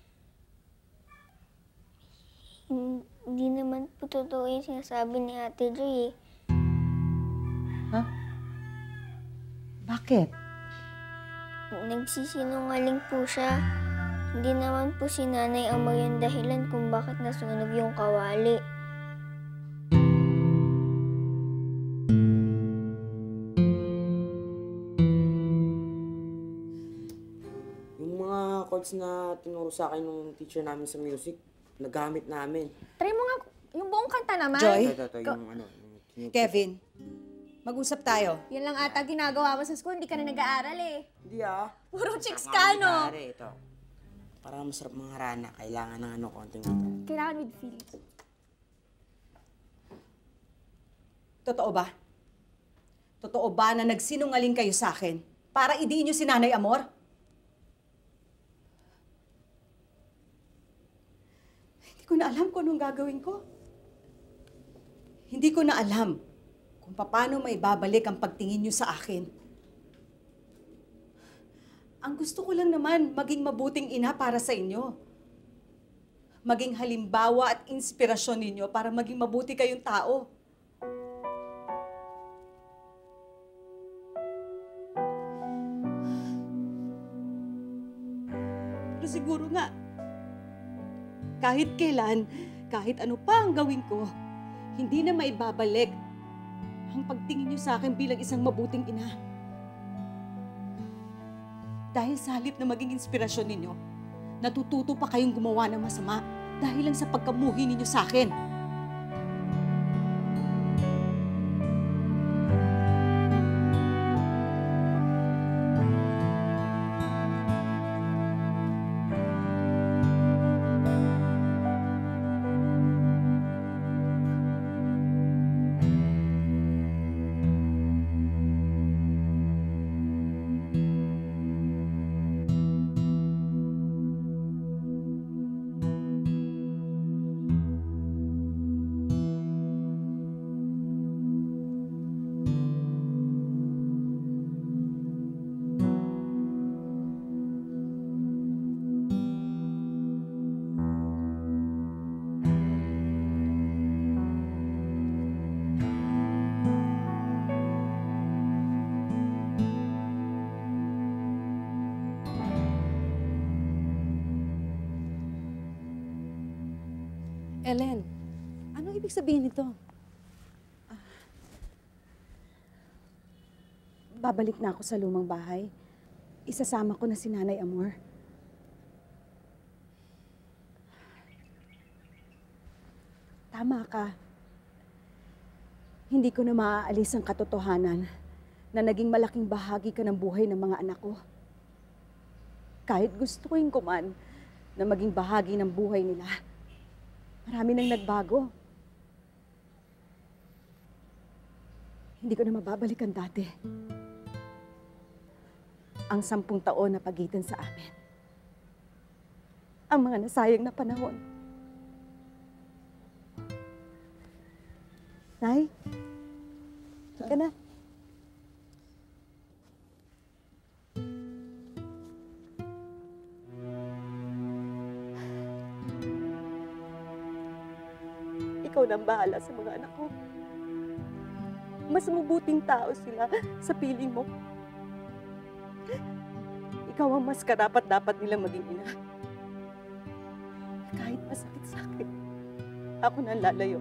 Hindi naman po totoo yung sinasabi ni Ate Joy eh. Ha? Bakit? Nagsisinungaling po siya. Hindi naman po si Nanay Amor yung dahilan kung bakit nasunog yung kawali. Yung mga chords na tinuro sa akin ng teacher namin sa music, nagamit namin. Try mo nga yung buong kanta naman. Joy? Ito, yung ano. Kevin, mag-usap tayo. Yan lang ata ginagawa mo sa school, hindi ka na nag-aaral eh. Hindi ah. Puro chicks ka, no? Ito. Para masarap mga harana, kailangan ng konting guitar. Kailangan with feelings. Totoo ba? Totoo ba na nagsinungaling kayo sa akin para idiin niyo si Nanay Amor? Hindi ko na alam kung anong gagawin ko. Hindi ko na alam kung paano may babalik ang pagtingin niyo sa akin. Ang gusto ko lang naman maging mabuting ina para sa inyo. Maging halimbawa at inspirasyon ninyo para maging mabuti kayong tao. Pero siguro nga, kahit kailan, kahit ano pa ang gawin ko, hindi na maibabalik ang pagtingin niyo sa akin bilang isang mabuting ina. Dahil sa halip na maging inspirasyon ninyo, natututo pa kayong gumawa ng masama dahil lang sa pagkamuhi ninyo sa akin. Ellen, anong ibig sabihin nito? Babalik na ako sa lumang bahay. Isasama ko na si Nanay Amor. Tama ka. Hindi ko na maaalis ang katotohanan na naging malaking bahagi ka ng buhay ng mga anak ko. Kahit gustuin ko man na maging bahagi ng buhay nila, marami nang nagbago. Hindi ko na mababalik ang dati. Ang 10 taon na pagitan sa amin. Ang mga nasayang na panahon. Nay, ka na. Ikaw na ang bahala sa mga anak ko. Mas mabuting tao sila sa piling mo. Ikaw ang mas karapat-dapat nilang maging ina. Kahit masakit sa akin, ako na lalayo.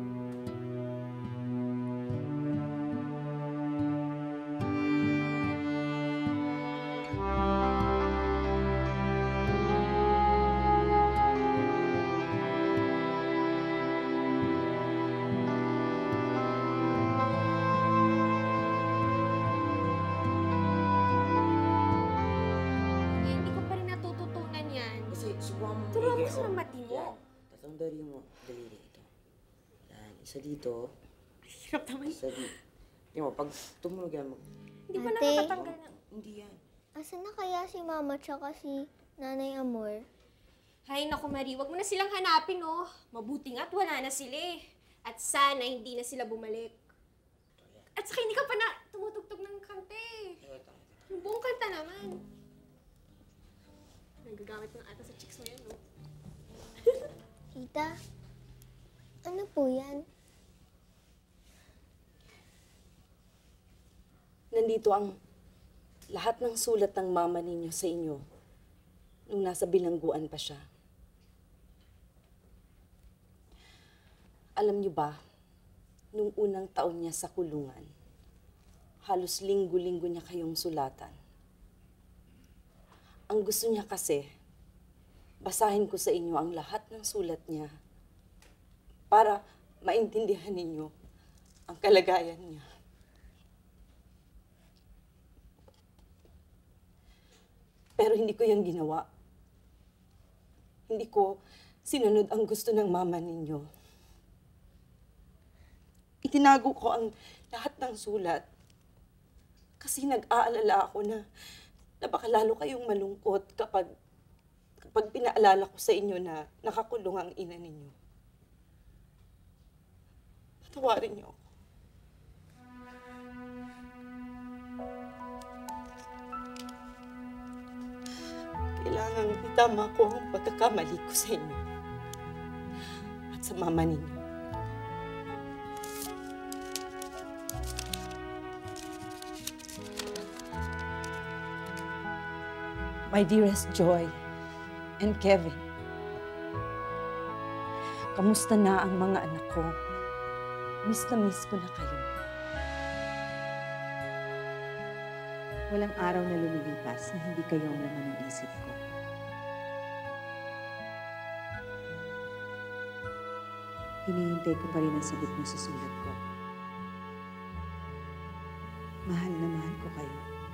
Hindi ko pa rin natututunan yan. Kasi subukan mo Turuan mo maigi, sa oh. mati mo. Yan. Tatanggalin mo. Daliri ito. Yan. Isa dito. Hirap naman. Isa dito. Tingnan mo, pag tumunog yan, Hindi pa Ate? nakakatanggal na. Hindi yan. Asan na kaya si Mama tsaka si Nanay Amor? Hay, naku Marie, wag mo na silang hanapin, oh. Mabuti nga't wala na sila eh. At sana hindi na sila bumalik. At saka hindi ka pa na tumutugtog ng kanta eh. Yung buong kanta naman. Nagagamit mo ata sa chicks mo yan, no? Tita, ano po yan? Nandito ang lahat ng sulat ng mama ninyo sa inyo nung nasa bilangguan pa siya. Alam niyo ba, nung unang taon niya sa kulungan, halos linggo-linggo niya kayong sulatan. Ang gusto niya kasi, basahin ko sa inyo ang lahat ng sulat niya para maintindihan ninyo ang kalagayan niya. Pero hindi ko yan ginawa. Hindi ko sinunod ang gusto ng mama ninyo. Itinago ko ang lahat ng sulat kasi nag-aalala ako na baka lalo kayong malungkot kapag pinaalala ko sa inyo na nakakulong ang ina ninyo. Patawarin niyo ako. Kailangan itama ko ang pagkakamali ko sa inyo at sa mama ninyo. My dearest Joy and Kevin, kamusta na ang mga anak ko? Miss na miss ko na kayo. Walang araw na lumilipas na hindi kayo ang laman ng isip ko. Hinihintay ko pa rin ang sagot mo sa sulat ko. Mahal na mahal ko kayo.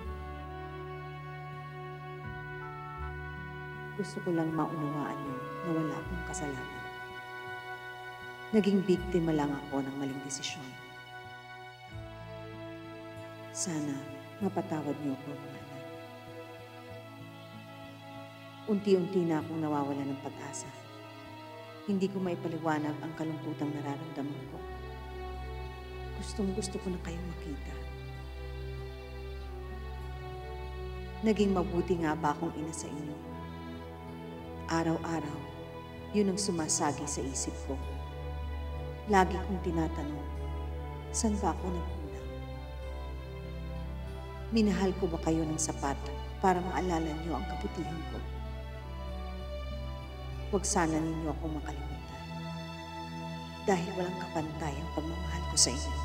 Gusto ko lang maunawaan niyo na wala akong kasalanan. Naging biktima lang ako ng maling desisyon. Sana mapatawad niyo ako, mga anak. Unti-unti na akong nawawala ng pag-asa. Hindi ko maipaliwanag ang kalungkutang nararamdaman ko. Gustong-gusto ko na kayong makita. Naging mabuti nga ba akong ina sa inyo? Araw-araw, yun ang sumasagi sa isip ko. Lagi kong tinatanong, saan ba ako nagkulang? Minahal ko ba kayo ng sapat para maalala niyo ang kabutihan ko? Huwag sana ninyo akong makalimutan. Dahil walang kapantay ang pagmamahal ko sa inyo.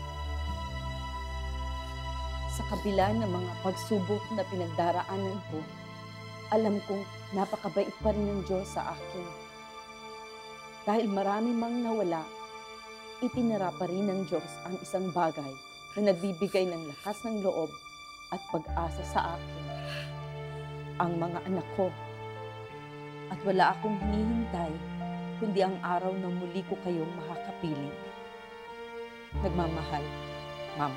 Sa kabila ng mga pagsubok na pinagdaraanan ko, alam kong napakabait pa rin ng Diyos sa akin. Dahil marami mang nawala, itinara pa rin ng Diyos ang isang bagay na nagbibigay ng lakas ng loob at pag-asa sa akin. Ang mga anak ko. At wala akong hinihintay, kundi ang araw na muli ko kayong makakapiling. Nagmamahal, Mama.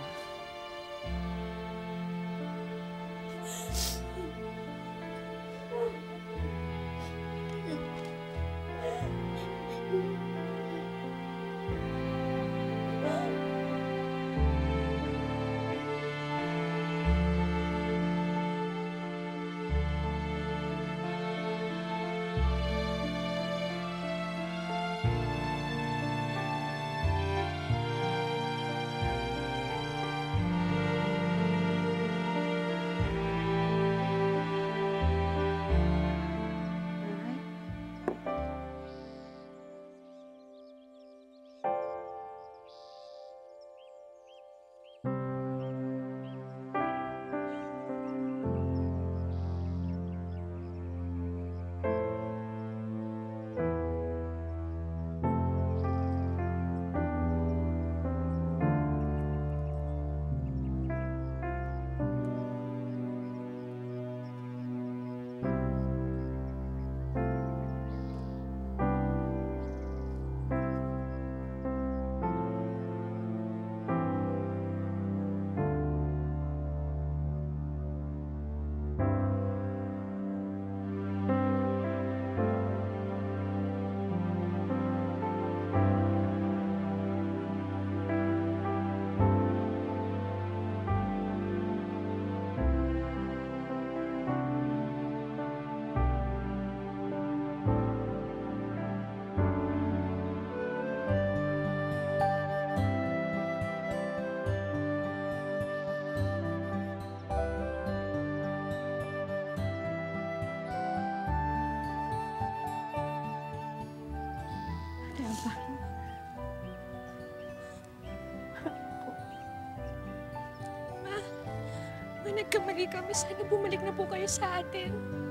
nagkamali kami. Sana bumalik na po kayo sa atin.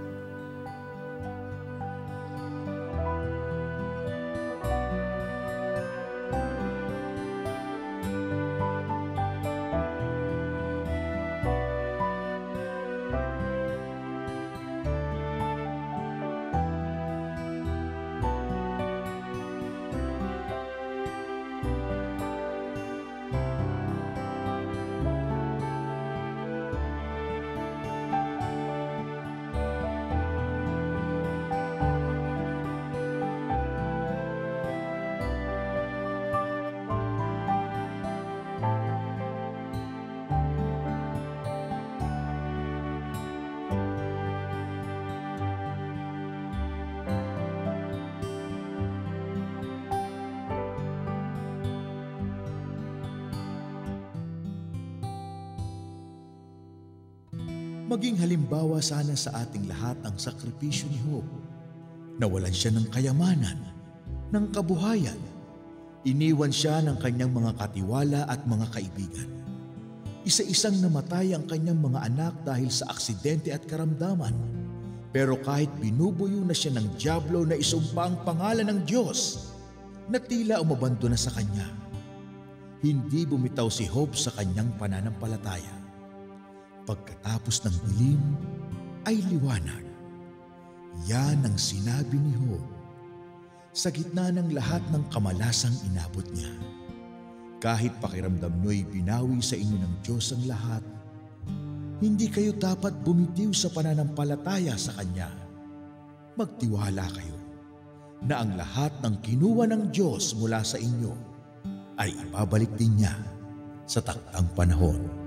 Maging halimbawa sana sa ating lahat ang sakripisyo ni Hope. Nawalan siya ng kayamanan, ng kabuhayan. Iniwan siya ng kanyang mga katiwala at mga kaibigan. Isa-isang namatay ang kanyang mga anak dahil sa aksidente at karamdaman. Pero kahit binubuyo na siya ng dyablo na isumpa ang pangalan ng Diyos, na tila umabando na sa kanya, hindi bumitaw si Hope sa kanyang pananampalataya. Pagkatapos ng dilim ay liwanag. Yan ang sinabi ni Hope. Sa gitna ng lahat ng kamalasang inabot niya, kahit pakiramdam niyo'y binawi sa inyo ng Diyos ang lahat, hindi kayo dapat bumitiw sa pananampalataya sa Kanya. Magtiwala kayo na ang lahat ng kinuha ng Diyos mula sa inyo ay ibabalik din niya sa taktang panahon.